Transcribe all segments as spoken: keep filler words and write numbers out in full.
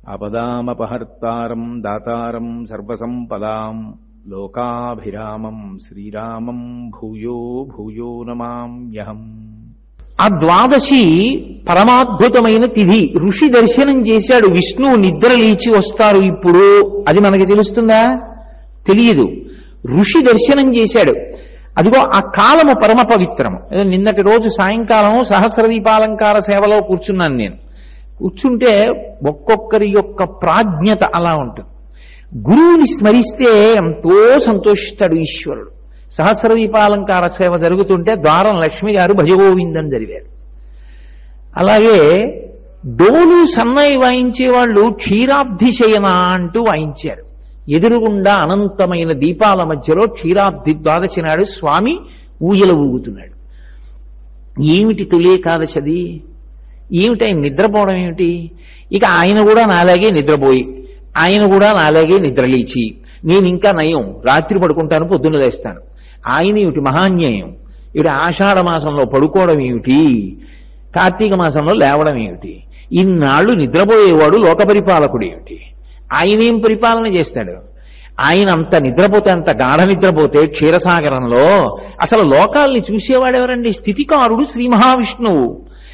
ఆపదామపహర్తారం దాతారం సర్వసంపదాం లోకాభిరామం శ్రీరామం భూయో భూయో నమామ్యహం. ఆ ద్వాదశి పరమాద్భుతమైన తిథి. ఋషి దర్శనం చేశాడు. విష్ణువు నిద్ర లేచి వస్తారు ఇప్పుడు, అది మనకి తెలుస్తుందా? తెలియదు. ఋషి దర్శనం చేశాడు. అదిగో ఆ కాలము పరమ పవిత్రము. నిన్నటి రోజు సాయంకాలం సహస్రదీపాలంకార సేవలో కూర్చున్నాను నేను. కూర్చుంటే ఒక్కొక్కరి యొక్క ప్రాజ్ఞత అలా ఉంటుంది. గురువుని స్మరిస్తే ఎంతో సంతోషిస్తాడు ఈశ్వరుడు. సహస్రదీపాలంకార సేవ జరుగుతుంటే ద్వారం లక్ష్మి గారు భజగోవిందం జరిగారు. అలాగే డోలు సన్నాయి వాయించే వాళ్ళు క్షీరాబ్ధి శయన అంటూ వాయించారు. ఎదురుగుండా అనంతమైన దీపాల మధ్యలో క్షీరాబ్ధి ద్వాదశి నాడు స్వామి ఊయల ఊగుతున్నాడు. ఏమిటి తొలేకాదశది? ఏమిటి ఆయన నిద్రపోవడం ఏమిటి? ఇక ఆయన కూడా నాలాగే నిద్రపోయి, ఆయన కూడా నాలాగే నిద్రలేచి, నేను ఇంకా నయం రాత్రి పడుకుంటాను పొద్దున్న లేస్తాను. ఆయన ఏమిటి మహాన్యాయం? ఇటు ఆషాఢ మాసంలో పడుకోవడం ఏమిటి? కార్తీక మాసంలో లేవడం ఏమిటి? ఇన్నాళ్ళు నిద్రపోయేవాడు లోక పరిపాలకుడు ఏమిటి? ఆయనేం పరిపాలన చేస్తాడు? ఆయన అంత నిద్రపోతే, అంత గాఢ నిద్రపోతే క్షీరసాగరంలో అసలు లోకాల్ని చూసేవాడెవరండి? స్థితికారుడు శ్రీ మహావిష్ణువు.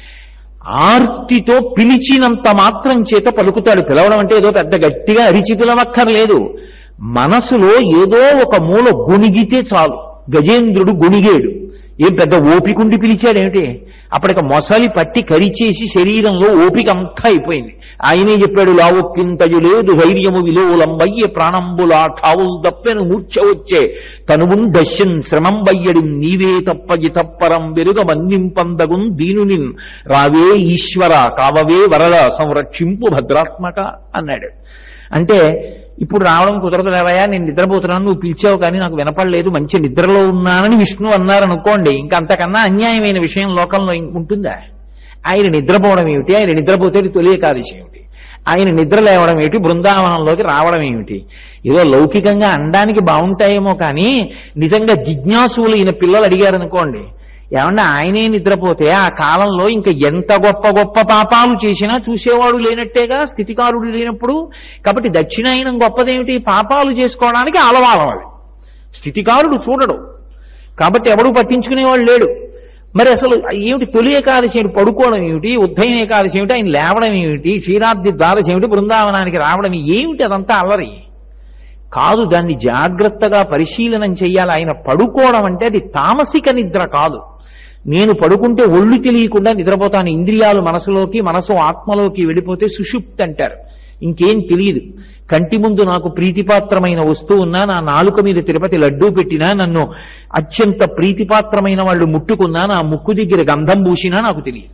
ఆర్తితో పిలిచినంత మాత్రం చేత పలుకుతాడు. పిలవడం అంటే ఏదో పెద్ద గట్టిగా అరిచి పిలవక్కర్లేదు. మనసులో ఏదో ఒక మూల గొణిగితే చాలు. గజేంద్రుడు గొణిగేడు. ఏం పెద్ద ఓపికండి పిలిచాడేమిటి? అప్పటిక మొసలి పట్టి కరిచేసి శరీరంలో ఓపిక అంతా అయిపోయింది. ఆయనే చెప్పాడు, లావొక్కింతయు లేదు ధైర్యము విలోలంబయ్యే ప్రాణంబులా ఠావులు దప్పెను మూర్ఛ వచ్చే తనువున్ దశ్యన్ శ్రమం బయ్యడి నీవే తప్పగి తప్పరం వెరుగ మన్నింపందగున్ దీనునిన్ రావే ఈశ్వర కావవే వరద సంరక్షింపు భద్రాత్మక అన్నాడు. అంటే ఇప్పుడు రావడం కుదరదు లేవయా, నేను నిద్రపోతున్నాను, నువ్వు పిలిచావు కానీ నాకు వినపడలేదు, మంచి నిద్రలో ఉన్నానని విష్ణువు అన్నారనుకోండి, ఇంకా అంతకన్నా అన్యాయమైన విషయం లోకంలో ఉంటుందా? ఆయన నిద్రపోవడం ఏమిటి? ఆయన నిద్రపోతే తొలి ఏకాదశి ఏమిటి? ఆయన నిద్ర లేవడం ఏమిటి? బృందావనంలోకి రావడం ఏమిటి? ఏదో లౌకికంగా అనడానికి బాగుంటాయేమో కానీ నిజంగా జిజ్ఞాసులు ఈయన పిల్లలు అడిగారనుకోండి, ఏమన్నా ఆయనే నిద్రపోతే ఆ కాలంలో ఇంకా ఎంత గొప్ప గొప్ప పాపాలు చేసినా చూసేవాడు లేనట్టేగా స్థితికారుడు లేనప్పుడు. కాబట్టి దక్షిణాయనం గొప్పదేమిటి? పాపాలు చేసుకోవడానికి ఆలవాలం అది. స్థితికారుడు చూడడు కాబట్టి ఎవడూ పట్టించుకునేవాడు లేడు. మరి అసలు ఏమిటి తొలి ఏకాదశి ఏమిటి? పడుకోవడం ఏమిటి? ఉద్ధయన ఏకాదశి ఏమిటి? ఆయన లేవడం ఏమిటి? క్షీరాబ్ది ద్వాదశి ఏమిటి? బృందావనానికి రావడం ఏమిటి? అదంతా అల్లరి కాదు. దాన్ని జాగ్రత్తగా పరిశీలనం చెయ్యాలి. ఆయన పడుకోవడం అంటే అది తామసిక నిద్ర కాదు. నేను పడుకుంటే ఒళ్ళు తెలియకుండా నిద్రపోతాను. ఇంద్రియాలు మనసులోకి, మనసు ఆత్మలోకి వెళ్ళిపోతే సుషుప్తి అంటారు. ఇంకేం తెలియదు. కంటి ముందు నాకు ప్రీతిపాత్రమైన వస్తువు ఉన్నా, నా నాలుక మీద తిరుపతి లడ్డూ పెట్టినా, నన్ను అత్యంత ప్రీతిపాత్రమైన వాళ్ళు ముట్టుకున్నా, నా ముక్కు దగ్గర గంధం పూసినా నాకు తెలియదు.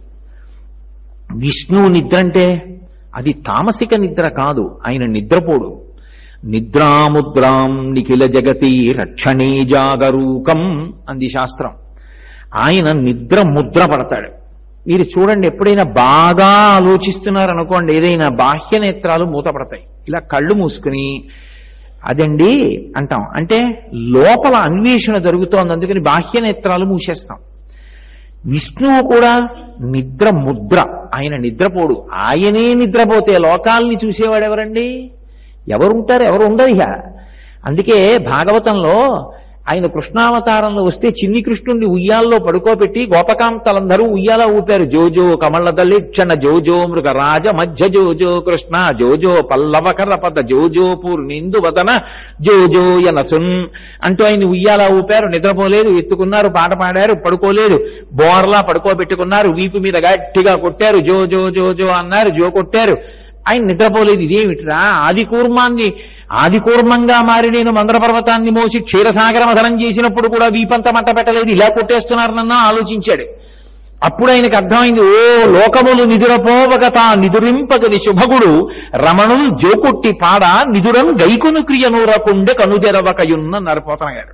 విష్ణువు నిద్ర అంటే అది తామసిక నిద్ర కాదు. ఆయన నిద్రపోడు. నిద్రాముద్రాం నిఖిల జగతి రక్షణే జాగరూకం అంది శాస్త్రం. ఆయన నిద్ర ముద్ర పడతాడు. మీరు చూడండి, ఎప్పుడైనా బాగా ఆలోచిస్తున్నారనుకోండి, ఏదైనా బాహ్య నేత్రాలు మూతపడతాయి. ఇలా కళ్ళు మూసుకుని అదండి అంటాం. అంటే లోపల అన్వేషణ జరుగుతోంది, అందుకని బాహ్య నేత్రాలు మూసేస్తాం. విష్ణువు కూడా నిద్ర ముద్ర. ఆయన నిద్రపోడు. ఆయనే నిద్రపోతే లోకాల్ని చూసేవాడెవరండి? ఎవరుంటారు? ఎవరు ఉండరు ఇక. అందుకే భాగవతంలో ఆయన కృష్ణావతారంలో వస్తే చిన్ని కృష్ణుడిని ఉయ్యాల్లో పడుకోబెట్టి గోపకాంతలందరూ ఉయ్యాల ఊపారు. జోజో కమల దళిక్షణ జోజో మృగరాజ మధ్య జోజో కృష్ణ జోజో పల్లవకర పద జోజో పూర్ణిందు వదన జోజో యనసున్ అంటూ ఆయన ఉయ్యాల ఊపారు. నిద్రపోలేదు. ఎత్తుకున్నారు, పాట పాడారు, పడుకోలేదు. బోర్లా పడుకోబెట్టుకున్నారు, వీపు మీద గట్టిగా కొట్టారు, జో జో జో జో అన్నారు, జో కొట్టారు. ఆయన నిద్రపోలేదు. ఇదేమిట్రా? ఆది కూర్మాన్ని ఆది కూర్మంగా మారి నేను మందర పర్వతాన్ని మోసి క్షీరసాగర మథనం చేసినప్పుడు కూడా వీపంత మంట పెట్టలేదు, ఇలా కొట్టేస్తున్నారు నన్న ఆలోచించాడు. అప్పుడు ఆయనకు అర్థమైంది, ఓ లోకములు నిదురపోవగత నిదురింపగది శుభగుడు రమణులు జోకొట్టి పాడ నిదురం గైకును క్రియనూరకుండే కనుజెరవకయున్న నరపోతనగారు.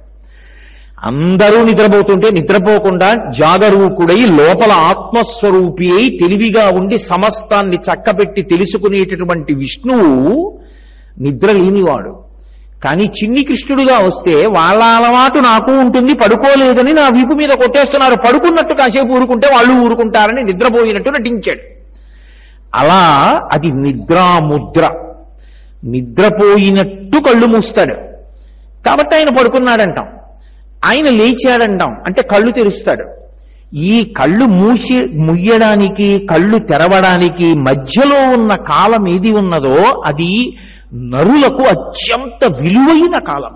అందరూ నిద్రపోతుంటే నిద్రపోకుండా జాగరూకుడై లోపల ఆత్మస్వరూపి అయి తెలివిగా ఉండి సమస్తాన్ని చక్కబెట్టి తెలుసుకునేటటువంటి విష్ణువు నిద్ర లేనివాడు. కానీ చిన్ని కృష్ణుడుగా వస్తే వాళ్ళ అలవాటు నాకు ఉంటుంది, పడుకోలేదని నా వీపు మీద కొట్టేస్తున్నారు, పడుకున్నట్టు కాసేపు ఊరుకుంటే వాళ్ళు ఊరుకుంటారని నిద్రపోయినట్టు నటించాడు. అలా అది నిద్రాముద్ర. నిద్రపోయినట్టు కళ్ళు మూస్తాడు కాబట్టి ఆయన పడుకున్నాడంటాం. ఆయన లేచాడంటాం అంటే కళ్ళు తెరుస్తాడు. ఈ కళ్ళు మూసి ముయ్యడానికి కళ్ళు తెరవడానికి మధ్యలో ఉన్న కాలం ఏది ఉన్నదో అది నరులకు అత్యంత విలువైన కాలము.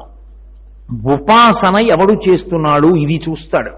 ఉపాసన ఎవడు చేస్తున్నాడు ఇది చూస్తాడు.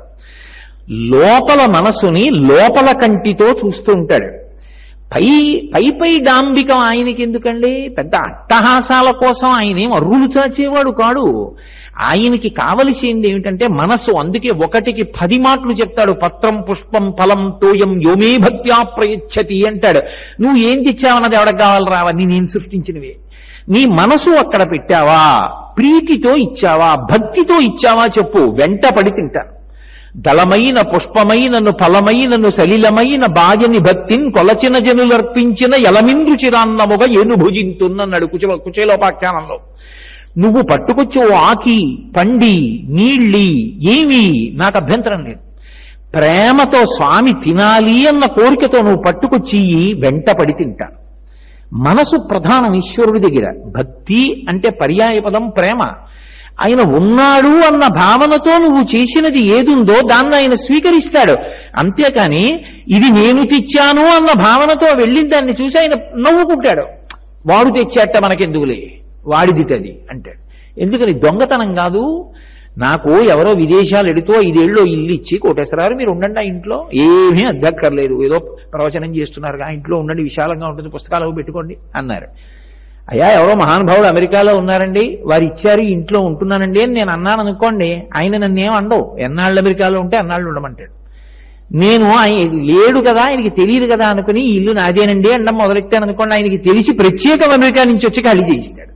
లోపల మనసుని లోపల కంటితో చూస్తూ ఉంటాడు. పై పై పై డాంబికం ఆయనకి ఎందుకండి? పెద్ద అట్టహాసాల కోసం ఆయన ఏం అర్రులు చాచేవాడు కాడు. ఆయనకి కావలసింది ఏమిటంటే మనసు. అందుకే ఒకటికి పది మాటలు చెప్తాడు. పత్రం పుష్పం ఫలం తోయం యోమే భక్త్యా ప్రయచ్చతి అంటాడు. నువ్వు ఏం తెచ్చావన్నది ఎవరికి కావాలి రావని నేను సృష్టించినవే. నీ మనసు అక్కడ పెట్టావా? ప్రీతితో ఇచ్చావా? భక్తితో ఇచ్చావా చెప్పు, వెంట పడి తింటాను. దళమైన పుష్పమైనను ఫలమైనను సలిలమైన బాయని భక్తిని కొలచిన జనులర్పించిన ఎలమింద్రుచిరాన్నముగా ఏను భుజింతున్నన్నాడు కుచ కుచేలోపాఖ్యానంలో. నువ్వు పట్టుకొచ్చి ఓ ఆకి పండి నీళ్ళి ఏమి నాకు అభ్యంతరం లేదు. ప్రేమతో స్వామి తినాలి అన్న కోరికతో నువ్వు పట్టుకొచ్చి వెంట పడి తింటాను. మనసు ప్రధానం ఈశ్వరుడి దగ్గర. భక్తి అంటే పర్యాయపదం ప్రేమ. ఆయన ఉన్నాడు అన్న భావనతో నువ్వు చేసినది ఏదుందో దాన్ని ఆయన స్వీకరిస్తాడు. అంతేకాని ఇది నేను తెచ్చాను అన్న భావనతో వెళ్ళిన దాన్ని చూసి ఆయన నవ్వుకుంటాడు. వాడు తెచ్చాట మనకెందుకులే, వాడిది తది అంటాడు. ఎందుకని? దొంగతనం కాదు. నాకు ఎవరో విదేశాలు ఎడుతూ ఐదేళ్ళు ఇల్లు ఇచ్చి కోటేశ్వరారు మీరు ఉండండి ఆ ఇంట్లో, ఏమీ అద్దక్కర్లేదు, ఏదో ప్రవచనం చేస్తున్నారు ఆ ఇంట్లో ఉండండి, విశాలంగా ఉంటుంది, పుస్తకాలు పెట్టుకోండి అన్నారు. అయ్యా ఎవరో మహానుభావుడు అమెరికాలో ఉన్నారండి, వారు ఇచ్చారు ఇంట్లో ఉంటున్నానండి అని నేను అన్నాను అనుకోండి, ఆయన నన్నేం అండవు. ఎన్నాళ్ళు అమెరికాలో ఉంటే అన్నాళ్ళు ఉండమంటాడు. నేను ఆయన లేడు కదా, ఆయనకి తెలియదు కదా అనుకుని ఇల్లు నాదేనండి అండం మొదలెట్టాను అనుకోండి, ఆయనకి తెలిసి ప్రత్యేక అమెరికా నుంచి వచ్చి ఖాళీ చేయిస్తాడు.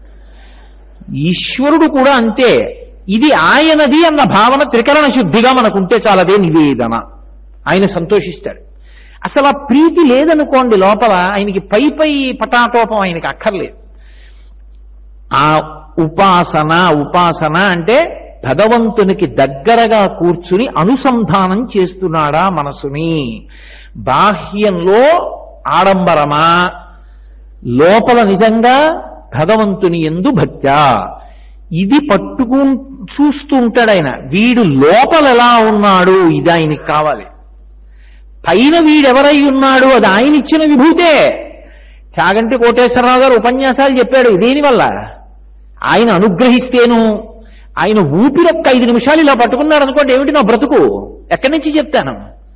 ఈశ్వరుడు కూడా అంతే. ఇది ఆయనది అన్న భావన త్రికరణ శుద్ధిగా మనకుంటే చాలదే నివేదన. ఆయన సంతోషిస్తాడు. అసలు ఆ ప్రీతి లేదనుకోండి లోపల, ఆయనకి పై పై పటాటోపం ఆయనకి అక్కర్లేదు. ఆ ఉపాసన ఉపాసన అంటే భగవంతునికి దగ్గరగా కూర్చుని అనుసంధానం చేస్తున్నాడా మనసుని. బాహ్యంలో ఆడంబరమా, లోపల నిజంగా భగవంతుని యందు భక్త్యా, ఇది పట్టుకు చూస్తూ ఉంటాడు ఆయన. వీడు లోపల ఎలా ఉన్నాడు ఇది ఆయనకి కావాలి. పైన వీడెవరై ఉన్నాడు అది ఆయన ఇచ్చిన విభూతే. చాగంటి కోటేశ్వరరావు గారు ఉపన్యాసాలు చెప్పాడు దేనివల్ల? ఆయన అనుగ్రహిస్తేను. ఆయన ఊపిరొక్క ఐదు నిమిషాలు ఇలా పట్టుకున్నాడు అనుకోండి, ఏమిటి నా బ్రతుకు, ఎక్కడి నుంచి చెప్తాను?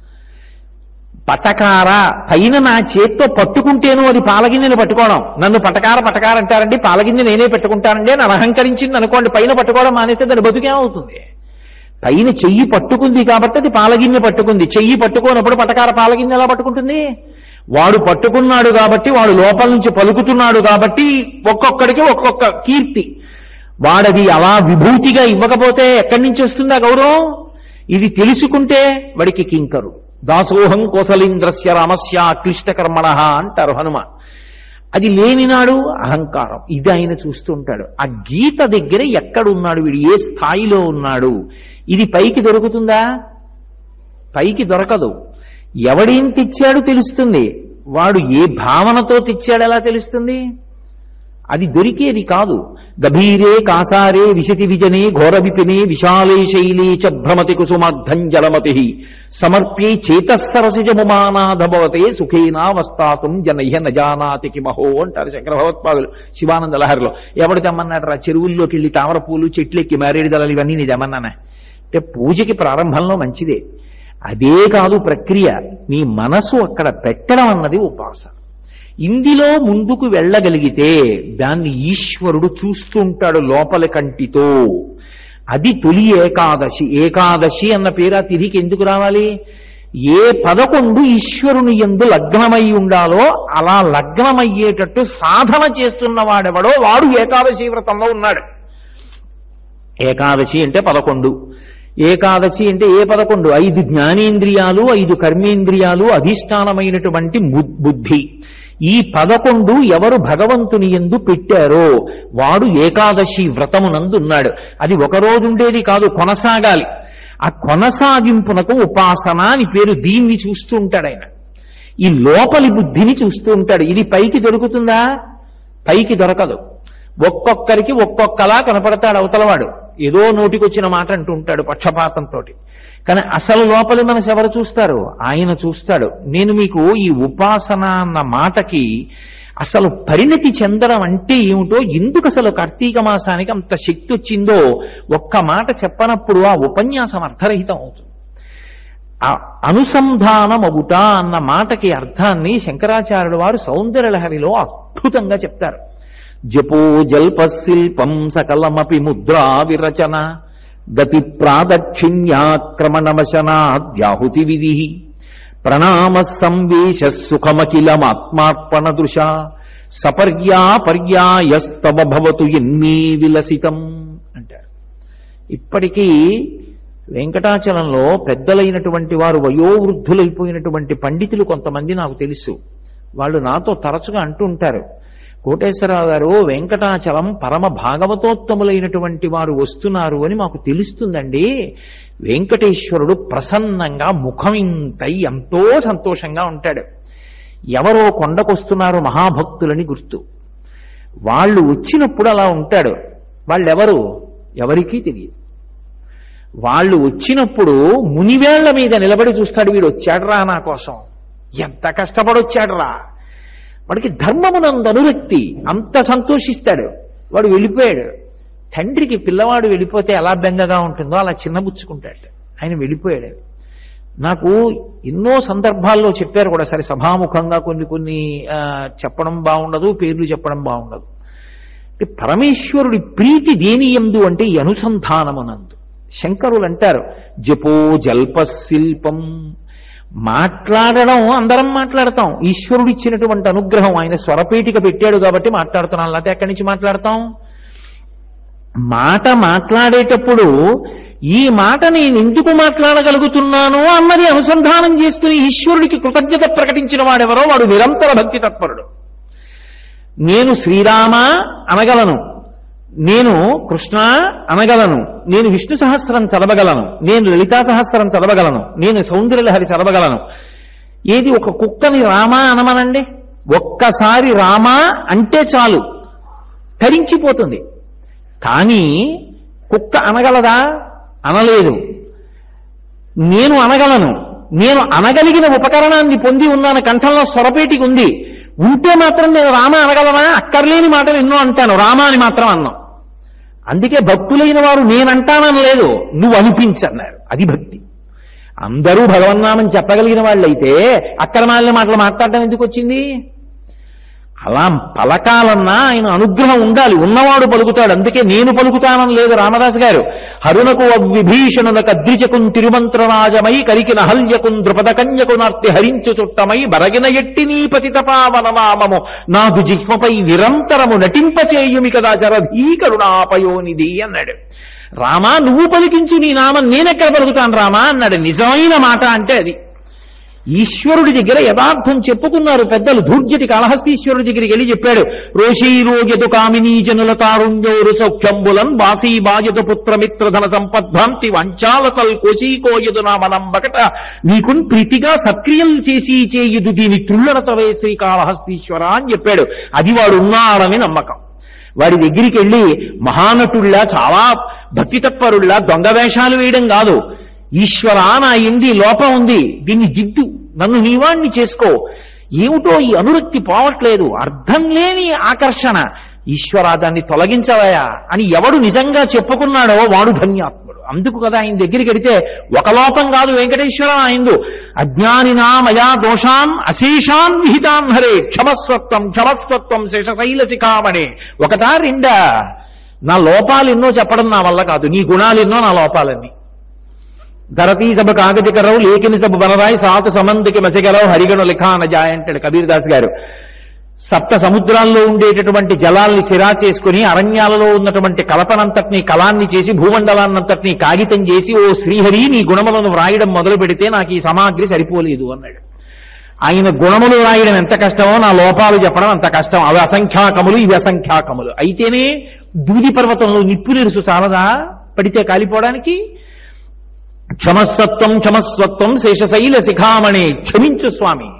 పటకార పైన నా చేత్తో పట్టుకుంటేను అది పాలగిన్నెను పట్టుకోవడం. నన్ను పటకార పటకార అంటారండి, పాలగిన్నె నేనే పెట్టుకుంటానండి అని అహంకరించింది అనుకోండి, పైన పట్టుకోవడం మానేస్తే దాని బతుకేమవుతుంది? పైన చెయ్యి పట్టుకుంది కాబట్టి అది పాలగిన్నె పట్టుకుంది. చెయ్యి పట్టుకోనప్పుడు పటకార పాలగిన్నె ఎలా పట్టుకుంటుంది? వాడు పట్టుకున్నాడు కాబట్టి, వాడు లోపల నుంచి పలుకుతున్నాడు కాబట్టి ఒక్కొక్కడికి ఒక్కొక్క కీర్తి. వాడది అలా విభూతిగా ఇవ్వకపోతే ఎక్కడి నుంచి వస్తుందా గౌరవం? ఇది తెలుసుకుంటే వాడికి కింకరు. దాసోహం కోసలీంద్రస్య రామస్య క్లిష్టకర్మణ అంటారు హనుమ. అది లేనినాడు అహంకారం. ఇది ఆయన చూస్తుంటాడు. ఆ గీత దగ్గర ఎక్కడున్నాడు వీడు, ఏ స్థాయిలో ఉన్నాడు, ఇది పైకి దొరుకుతుందా? పైకి దొరకదు. ఎవడేం తెచ్చాడు తెలుస్తుంది, వాడు ఏ భావనతో తెచ్చాడు ఎలా తెలుస్తుంది? అది దొరికేది కాదు. గభీరే కాసారే విశతి విజనే ఘోర విపినే విశాలే శైలే చ భ్రమతి కుసుమార్ధంజలమతి సమర్ప్యే చేతస్సరసిజముమానాధభవతే సుఖేనా వస్తాతుం జనహ్య నజానాతి కిమహో అంటారు శంకర భగవత్పాదులు శివానంద లహరిలో. ఎవడు తెమ్మన్నాడు రా? చెరువుల్లోకి వెళ్ళి తామర పూలు చెట్లెక్కి మారేడు దళాలు ఇవన్నీ నేను తెమ్మన్నానే అంటే పూజకి ప్రారంభంలో మంచిదే. అదే కాదు ప్రక్రియ. నీ మనసు అక్కడ పెట్టడం అన్నది ఉపాసన. ఇందులో ముందుకు వెళ్ళగలిగితే దాన్ని ఈశ్వరుడు చూస్తుంటాడు లోపల కంటితో. అది తొలి ఏకాదశి. ఏకాదశి అన్న పేరు ఆ తిథికి ఎందుకు రావాలి? ఏ పదకొండు ఈశ్వరుని యందు లగ్నమై ఉండాలో అలా లగ్నమయ్యేటట్టు సాధన చేస్తున్న వాడెవడో వాడు ఏకాదశి వ్రతంలో ఉన్నాడు. ఏకాదశి అంటే పదకొండు. ఏకాదశి అంటే ఏ పదకొండు? ఐదు జ్ఞానేంద్రియాలు, ఐదు కర్మేంద్రియాలు, అధిష్టానమైనటువంటి బుద్ధి. ఈ పదకొండు ఎవరు భగవంతుని యందు పెట్టారో వాడు ఏకాదశి వ్రతమునందున్నాడు. అది ఒక రోజు ఉండేది కాదు, కొనసాగాలి. ఆ కొనసాగింపునకు ఉపాసన అని పేరు. దీన్ని చూస్తూ ఉంటాడు ఆయన. ఈ లోపలి బుద్ధిని చూస్తూ ఉంటాడు. ఇది పైకి దొరుకుతుందా? పైకి దొరకదు. ఒక్కొక్కరికి ఒక్కొక్కలా కనపడతాడు అవతలవాడు. ఏదో నోటికొచ్చిన మాట అంటూ ఉంటాడు పక్షపాతంతో. కానీ అసలు లోపలి మనసు ఎవరు చూస్తారు? ఆయన చూస్తాడు. నేను మీకు ఈ ఉపాసన అన్న మాటకి అసలు పరిణతి చెందడం అంటే ఏమిటో, ఎందుకు అసలు కార్తీక మాసానికి అంత శక్తి వచ్చిందో ఒక్క మాట చెప్పనప్పుడు ఆ ఉపన్యాసం అర్థరహితం అవుతుంది. ఆ అనుసంధానమగుట అన్న మాటకి అర్థాన్ని శంకరాచార్యుల వారు సౌందర్యలహరిలో అద్భుతంగా చెప్తారు. జపో జల్పశిల్పం సకలమపి ముద్రా విరచన గతి ప్రాదక్షిణ్యాక్రమణమశనాద్యాహుతి విధి ప్రణామ సంవేశ సుఖమఖిలమాత్మార్పణ దృశ సపర్యా పర్యాయస్తవ భవతు ఎన్మీ విలసితం అంటారు. ఇప్పటికీ వెంకటాచలంలో పెద్దలైనటువంటి వారు వయోవృద్ధులైపోయినటువంటి పండితులు కొంతమంది నాకు తెలుసు. వాళ్ళు నాతో తరచుగా అంటూ ఉంటారు, కోటేశ్వరరావు గారు, వెంకటాచలం పరమ భాగవతోత్తములైనటువంటి వారు వస్తున్నారు అని మాకు తెలుస్తుందండి. వెంకటేశ్వరుడు ప్రసన్నంగా ముఖం ఇంతై ఎంతో సంతోషంగా ఉంటాడు. ఎవరో కొండకొస్తున్నారు మహాభక్తులని గుర్తు. వాళ్ళు వచ్చినప్పుడు అలా ఉంటాడు. వాళ్ళెవరు? ఎవరికీ తెలియదు. వాళ్ళు వచ్చినప్పుడు మునివేళ్ల మీద నిలబడి చూస్తాడు. వీడు వచ్చాడురా నా కోసం, ఎంత కష్టపడొచ్చాడురా. వాడికి ధర్మమునందు అనురక్తి, అంత సంతోషిస్తాడు. వాడు వెళ్ళిపోయాడు. తండ్రికి పిల్లవాడు వెళ్ళిపోతే ఎలా బెంగగా ఉంటుందో అలా చిన్నబుచ్చుకుంటాడు. ఆయన వెళ్ళిపోయాడు. నాకు ఎన్నో సందర్భాల్లో చెప్పారు కూడా, సరే సభాముఖంగా కొన్ని కొన్ని చెప్పడం బాగుండదు, పేర్లు చెప్పడం బాగుండదు. పరమేశ్వరుడి ప్రీతి దేని యందు అంటే ఈ అనుసంధానమునందు. శంకరులు అంటారు, జపో జల్ప శిల్పం. మాట్లాడడం అందరం మాట్లాడతాం. ఈశ్వరుడు ఇచ్చినటువంటి అనుగ్రహం, ఆయన స్వరపేటిక పెట్టాడు కాబట్టి మాట్లాడుతున్నాం. లేకపోతే ఎక్కడి నుంచి మాట్లాడతాం? మాట మాట్లాడేటప్పుడు ఈ మాట నేను ఎందుకు మాట్లాడగలుగుతున్నాను అన్నది అనుసంధానం చేసుకుని ఈశ్వరుడికి కృతజ్ఞత ప్రకటించిన వాడెవరో వాడు నిరంతర భక్తి తత్పరుడు. నేను శ్రీరామ అనగలను, నేను కృష్ణ అనగలను, నేను విష్ణు సహస్రం చదవగలను, నేను లలితా సహస్రం చదవగలను, నేను సౌందర్యలహరి చదవగలను. ఏది ఒక కుక్కని రామా అనమనండి, ఒక్కసారి రామా అంటే చాలు తరించిపోతుంది. కానీ కుక్క అనగలదా? అనలేదు. నేను అనగలను. నేను అనగలిగిన ఉపకరణాన్ని పొంది ఉన్నాను, కంఠంలో స్వరపేటికి ఉంది. ఉంటే మాత్రం నేను రామ అనగలనా? అక్కర్లేని మాటలు ఎన్నో అంటాను, రామ అని మాత్రం అన్నాం. అందుకే భక్తులైన వారు నేనంటానని లేదు, నువ్వు అనిపించన్నారు. అది భక్తి. అందరూ భగవన్నామం చెప్పగలిగిన వాళ్ళైతే అక్రమాలని మాటలు మాట్లాడడం ఎందుకు వచ్చింది? అలా పలకాలన్నా ఆయన అనుగ్రహం ఉండాలి. ఉన్నవాడు పలుకుతాడు. అందుకే నేను పలుకుతానని లేదు రామదాస్ గారు. హరునకు విభీషణునకు అద్రిచకున్ తిరుమంత్రరాజమై కరికిన హల్యకున్ ద్రుపద కన్యకునార్తి హరించు చుట్టమై బరగిన ఎట్టి నీ పతితపావననామము నాదు జిహ్మపై నిరంతరము నటింపచేయుమి కదా జరధీకరుణాపయోనిధి అన్నాడు. రామా నువ్వు పలికించు నీ నామం, నేనెక్కడ పలుకుతాను రామా అన్నాడు. నిజమైన మాట అంటే అది. ఈశ్వరుడి దగ్గర యథార్థం చెప్పుకున్నారు పెద్దలు. ధూర్జటి కాళహస్తీశ్వరుడి దగ్గరికి వెళ్ళి చెప్పాడు, రోషీరోగ్యతు కామినీ జనుల తారుణ్యోరు సౌఖ్యంబులన్ వాసీ బాజతు పుత్రమిత్రధన సంపద్భ్రాంతి వంచాలతల్ కోచీకోయదు నా మనంబకట నీకున్ ప్రీతిగా సక్రియలు చేసి చేయుదు దీని త్రుళ్ళనచవే శ్రీ కాళహస్తీశ్వర అని చెప్పాడు. అది వాడు ఉన్నాడని నమ్మకం. వాడి దగ్గరికి వెళ్ళి మహానటుల్లా చాలా భక్తి తత్పరుల్లా దొంగ వేషాలు వేయడం కాదు. ఈశ్వరా నా ఎంది లోపం ఉంది, దీన్ని దిద్దు, నన్ను నీవాణ్ణి చేసుకో. ఏమిటో ఈ అనురక్తి పోవట్లేదు, అర్థం లేని ఆకర్షణ. ఈశ్వరా దాన్ని తొలగించవయా అని ఎవడు నిజంగా చెప్పుకున్నాడో వాడు ధన్యాత్ముడు. అందుకు కదా ఆయన దగ్గరికి వెడితే ఒక లోపం కాదు వెంకటేశ్వర ఆయనదు. అజ్ఞానినా మయా దోషాన్ అశేషాన్ విహితాన్ హరే క్షమస్వత్వం క్షమస్వత్వం శేషశైల శిఖామణే. ఒకటా రెండా? నా లోపాలు ఎన్నో చెప్పడం నా వల్ల కాదు, నీ గుణాలు ఎన్నో నా లోపాలన్నీ. ధరతీ సభ కాగతికరవు లేకిని సభ బనరాయి సాత సమందికి మసిగలవు హరిగణు లిఖానజాయ్ అంటాడు కబీర్ దాస్ గారు. సప్త సముద్రాల్లో ఉండేటటువంటి జలాల్ని సిరా చేసుకుని అరణ్యాలలో ఉన్నటువంటి కలపనంతటినీ కళాన్ని చేసి భూమండలాన్నంతటినీ కాగితం చేసి ఓ శ్రీహరి నీ గుణములను వ్రాయడం మొదలు పెడితే నాకు ఈ సామాగ్రి సరిపోలేదు అన్నాడు. ఆయన గుణములు వ్రాయడం ఎంత కష్టమో నా లోపాలు చెప్పడం అంత కష్టం. అవి అసంఖ్యాకములు, ఇవి అసంఖ్యాకములు. అయితేనే దూది పర్వతంలో నిప్పు నిరుసు చాలదా పడితే కాలిపోవడానికి? క్షమస్వత్వం క్షమస్వత్వం శేషశైల శిఖామణి. క్షమించు స్వామి,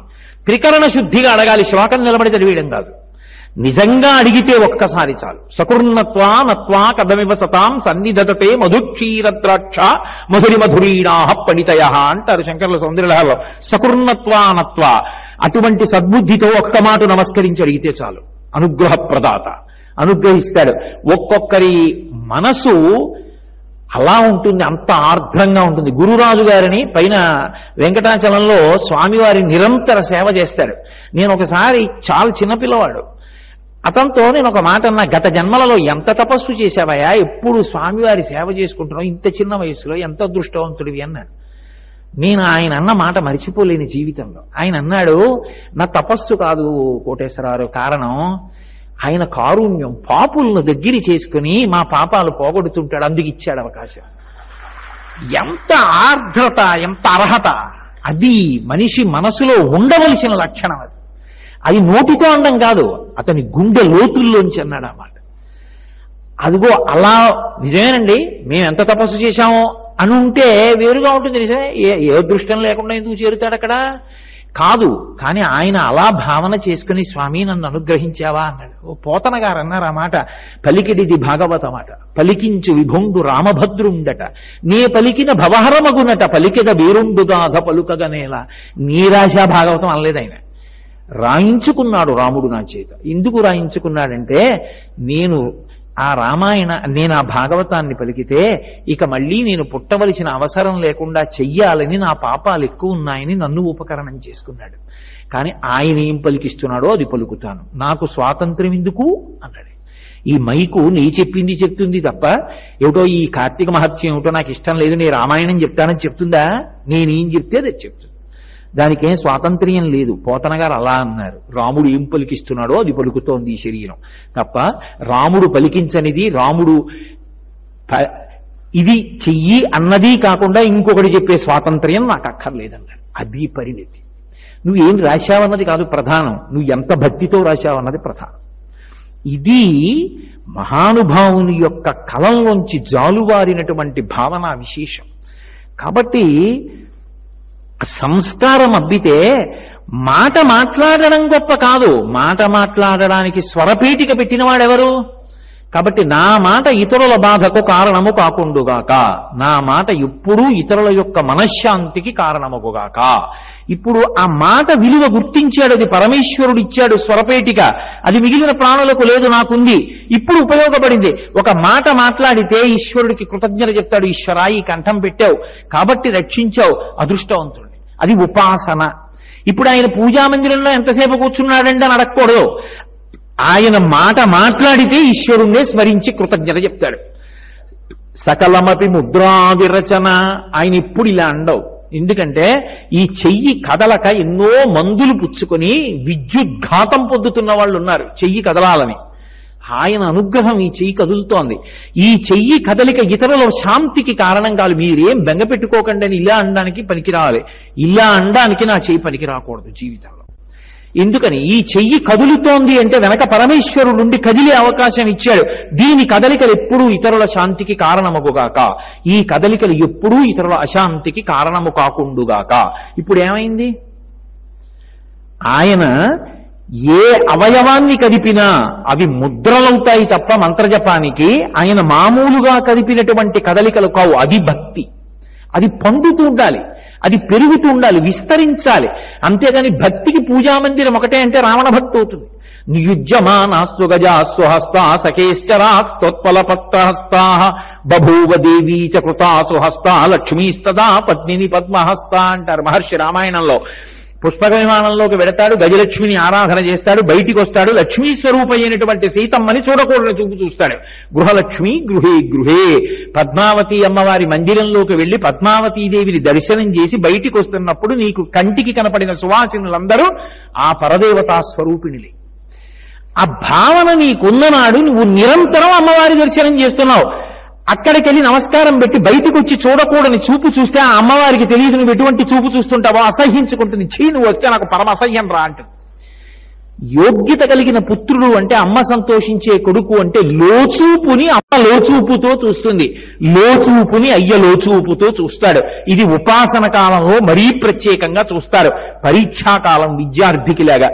త్రికరణ శుద్ధిగా అడగాలి, శ్లోకం నిలబడి చదివేయడం కాదు. నిజంగా అడిగితే ఒక్కసారి చాలు. సకుర్ణత్వా నత్వా కథమివ సతాం సన్నిధతే మధుక్షీరద్రాక్ష మధురి మధురీణా పణితయ అంటారు శంకరుల సౌందర్యలహరిలో. సకుర్ణత్వా నత్వా, అటువంటి సద్బుద్ధితో ఒక్క మాట నమస్కరించి అడిగితే చాలు. అనుగ్రహ ప్రదాత అనుగ్రహిస్తాడు. ఒక్కొక్కరి మనసు అలా ఉంటుంది, అంత ఆర్ద్రంగా ఉంటుంది. గురురాజు గారిని పైన వెంకటాచలంలో స్వామివారి నిరంతర సేవ చేస్తాడు. నేను ఒకసారి చాలా చిన్నపిల్లవాడు, అతనితో నేను ఒక మాట అన్నా, గత జన్మలలో ఎంత తపస్సు చేశావయ్యా, ఎప్పుడు స్వామివారి సేవ చేసుకుంటున్నావు, ఇంత చిన్న వయసులో ఎంత అదృష్టవంతుడివి అన్నాడు. నేను ఆయన అన్న మాట మరిచిపోలేని జీవితంలో. ఆయన అన్నాడు, నా తపస్సు కాదు కోటేశ్వరరావు, కారణం ఆయన కారుణ్యం, పాపులను దగ్గర చేసుకుని మా పాపాలు పోగొడుతుంటాడు, అందుకు ఇచ్చాడు అవకాశం. ఎంత ఆర్ద్రత, ఎంత అర్హత! అది మనిషి మనసులో ఉండవలసిన లక్షణం. అది అది నోటితో అనడం కాదు, అతని గుండె లోతుల్లోంచి అన్నాడు అన్నమాట. అదిగో అలా నిజమేనండి, మేము ఎంత తపస్సు చేశామో అని ఉంటే వేరుగా ఉంటుంది. నిజమే, ఏ ఏ అదృష్టం లేకుండా ఎందుకు చేరుతాడు అక్కడ? కాదు, కానీ ఆయన అలా భావన చేసుకుని స్వామి నన్ను అనుగ్రహించావా అన్నాడు. ఓ పోతన గారు అన్నారు ఆ మాట, పలికిడిది భాగవతమాట, పలికించు విభుండు రామభద్రుండట, నే పలికిన భవహరమగునట, పలికిద వీరుండుగాధ పలుకగనేలా. నీ రాశా భాగవతం అనలేదు ఆయన, రాయించుకున్నాడు రాముడు నా చేత. ఎందుకు రాయించుకున్నాడంటే, నేను ఆ రామాయణ నేను ఆ భాగవతాన్ని పలికితే ఇక మళ్ళీ నేను పుట్టవలసిన అవసరం లేకుండా చెయ్యాలని, నా పాపాలు ఎక్కువ ఉన్నాయని నన్ను ఉపకరణం చేసుకున్నాడు. కానీ ఆయన ఏం పలికిస్తున్నాడో అది పలుకుతాను, నాకు స్వాతంత్ర్యం ఎందుకు అన్నాడు. ఈ మైకు నీ చెప్పింది చెప్తుంది తప్ప, ఏమిటో ఈ కార్తీక మహత్యం ఏమిటో నాకు ఇష్టం లేదు, నీ రామాయణం చెప్తానని చెప్తుందా? నేనేం చెప్తే అది చెప్తుంది, దానికేం స్వాతంత్ర్యం లేదు. పోతన గారు అలా అన్నారు, రాముడు ఏం పలికిస్తున్నాడో అది పలుకుతోంది ఈ శరీరం తప్ప, రాముడు పలికించనిది, రాముడు ఇది చెయ్యి అన్నది కాకుండా ఇంకొకటి చెప్పే స్వాతంత్ర్యం నాకు అక్కర్లేదన్నారు. అది పరిణతి. నువ్వేం రాశావన్నది కాదు ప్రధానం, నువ్వు ఎంత భక్తితో రాశావన్నది ప్రధానం. ఇది మహానుభావుని యొక్క కలంలోంచి జాలువారినటువంటి భావన విశేషం. కాబట్టి సంస్కారం అబ్బితే మాట మాట్లాడడం గొప్ప కాదు, మాట మాట్లాడడానికి స్వరపీఠిక పెట్టిన వాడెవరు? కాబట్టి నా మాట ఇతరుల బాధకు కారణము కాకుండుగాక, నా మాట ఎప్పుడూ ఇతరుల యొక్క మనశ్శాంతికి కారణముగాక. ఇప్పుడు ఆ మాట విలువ గుర్తించాడు, అది పరమేశ్వరుడు ఇచ్చాడు స్వరపేటిక, అది మిగిలిన ప్రాణులకు లేదు, నాకుంది, ఇప్పుడు ఉపయోగపడింది. ఒక మాట మాట్లాడితే ఈశ్వరుడికి కృతజ్ఞత చెప్తాడు, ఈశ్వరా ఈ కంఠం పెట్టావు కాబట్టి రక్షించావు, అదృష్టవంతుడు. అది ఉపాసన. ఇప్పుడు ఆయన పూజామందిరంలో ఎంతసేపు కూర్చున్నాడంటే అని అడగకూడదు, ఆయన మాట మాట్లాడితే ఈశ్వరుణ్ణే స్మరించి కృతజ్ఞత చెప్తాడు. సకలమపి ముద్రా విరచన, ఆయన ఇప్పుడు ఇలా అండవు. ఎందుకంటే ఈ చెయ్యి కదలక ఎన్నో మందులు పుచ్చుకొని విద్యుద్ఘాతం పొందుతున్న వాళ్ళు ఉన్నారు చెయ్యి కదలాలని. ఆయన అనుగ్రహం ఈ చెయ్యి కదులుతోంది. ఈ చెయ్యి కదలిక ఇతరుల శాంతికి కారణం కాదు. మీరేం బెంగ పెట్టుకోకండి అని ఇలా అనడానికి పనికి రావాలి, ఇలా అనడానికి నా చెయ్యి పనికి రాకూడదు జీవితంలో. ఎందుకని? ఈ చెయ్యి కదులుతోంది అంటే వెనక పరమేశ్వరుడు నుండి కదిలే అవకాశం ఇచ్చాడు. దీని కదలికలు ఎప్పుడూ ఇతరుల శాంతికి కారణమగుగాక, ఈ కదలికలు ఎప్పుడూ ఇతరుల అశాంతికి కారణము కాకుండుగాక. ఇప్పుడు ఏమైంది? ఆయన ఏ అవయవాన్ని కదిపినా అవి ముద్రలవుతాయి తప్ప మంత్రజపానికి ఆయన మామూలుగా కదిపినటువంటి కదలికలు కావు. అది భక్తి, అది పండుతూ ఉండాలి, అది పెరుగుతూ ఉండాలి, విస్తరించాలి. అంతేగాని భక్తికి పూజామందిరం ఒకటే అంటే రావణ భక్తి అవుతుంది. నియుజ్యమానాస్తు గజా స్వహస్తా సఖేశ్చరా స్తోత్పలపత్రహస్తా బభూవ దేవీ చ కృతా సుహస్తా లక్ష్మీస్తదా పత్నిని పద్మహస్త అంటారు మహర్షి రామాయణంలో. పుష్పక విమానంలోకి వెడతాడు, గజలక్ష్మిని ఆరాధన చేస్తాడు, బయటికి వస్తాడు, లక్ష్మీ స్వరూపమైనటువంటి సీతమ్మని చూడకూడని చూపు చూస్తాడు. గృహలక్ష్మి గృహే గృహే, పద్మావతి అమ్మవారి మందిరంలోకి వెళ్లి పద్మావతీదేవిని దర్శనం చేసి బయటికి వస్తున్నప్పుడు నీకు కంటికి కనపడిన సువాసినులందరూ ఆ పరదేవతా స్వరూపిణిలే. ఆ భావన నీకున్ననాడు నువ్వు నిరంతరం అమ్మవారి దర్శనం చేస్తున్నావు. అక్కడికి వెళ్ళి నమస్కారం పెట్టి బయటకు వచ్చి చూడకూడని చూపు చూస్తే ఆ అమ్మవారికి తెలియదు నువ్వు ఎటువంటి చూపు చూస్తుంటావో, అసహ్యించుకుంటుంది. చీ నువ్వు వస్తే నాకు పరమ అసహ్యం రా అంటుంది. యోగ్యత కలిగిన పుత్రుడు అంటే అమ్మ సంతోషించే కొడుకు అంటే లోచూపుని అమ్మ లోచూపుతో చూస్తుంది, లోచూపుని అయ్య లోచూపుతో చూస్తాడు. ఇది ఉపాసన కాలంలో మరీ ప్రత్యేకంగా చూస్తారు. పరీక్షాకాలం విద్యార్థికి లాగా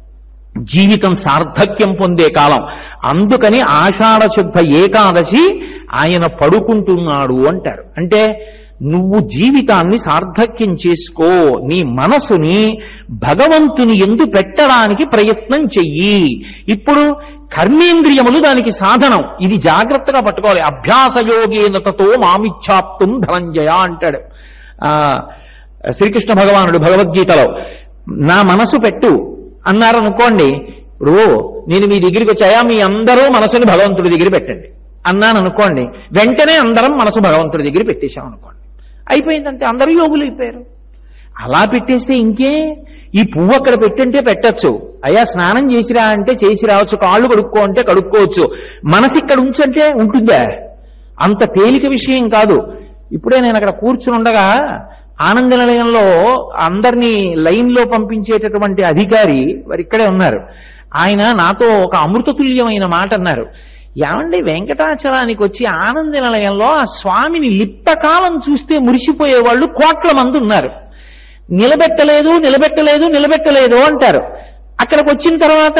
జీవితం సార్థక్యం పొందే కాలం. అందుకని ఆషాఢ శుద్ధ ఏకాదశి ఆయన పడుకుంటున్నాడు అంటారు. అంటే నువ్వు జీవితాన్ని సార్థక్యం చేసుకో, నీ మనసుని భగవంతుని యందు పెట్టడానికి ప్రయత్నం చెయ్యి. ఇప్పుడు కర్మేంద్రియములు దానికి సాధనం. ఇది జాగ్రత్తగా పట్టుకోవాలి. అభ్యాసయోగేనతతో మామిచ్ఛాప్తుం ధనంజయ అంటాడు ఆ శ్రీకృష్ణ భగవానుడు భగవద్గీతలో. నా మనసు పెట్టు అన్నారనుకోండి, ఇప్పుడు నేను మీ దగ్గరికి వచ్చాయా మీ అందరూ మనసుని భగవంతుడి దగ్గర పెట్టండి అన్నాను అనుకోండి, వెంటనే అందరం మనసు భగవంతుడి దగ్గర పెట్టేశాం అనుకోండి, అయిపోయిందంటే అందరూ యోగులు అయిపోయారు. అలా పెట్టేస్తే ఇంకే, ఈ పువ్వు అక్కడ పెట్టంటే పెట్టచ్చు, అయ్యా స్నానం చేసిరా అంటే చేసి రావచ్చు, కాళ్ళు కడుక్కో అంటే కడుక్కోవచ్చు, మనసు ఇక్కడ ఉంచంటే ఉంటుందా? అంత తేలిక విషయం కాదు. ఇప్పుడే నేను అక్కడ కూర్చుని ఉండగా ఆనంద నిలయంలో అందరినీ లైన్లో పంపించేటటువంటి అధికారి వారు ఇక్కడే ఉన్నారు. ఆయన నాతో ఒక అమృతతుల్యమైన మాట అన్నారు. ఏమండి, వెంకటాచలానికి వచ్చి ఆనంద నిలయంలో ఆ స్వామిని లిప్తకాలం చూస్తే మురిసిపోయేవాళ్ళు కోట్ల మంది ఉన్నారు. నిలబెట్టలేదు నిలబెట్టలేదు నిలబెట్టలేదు అంటారు. అక్కడికి వచ్చిన తర్వాత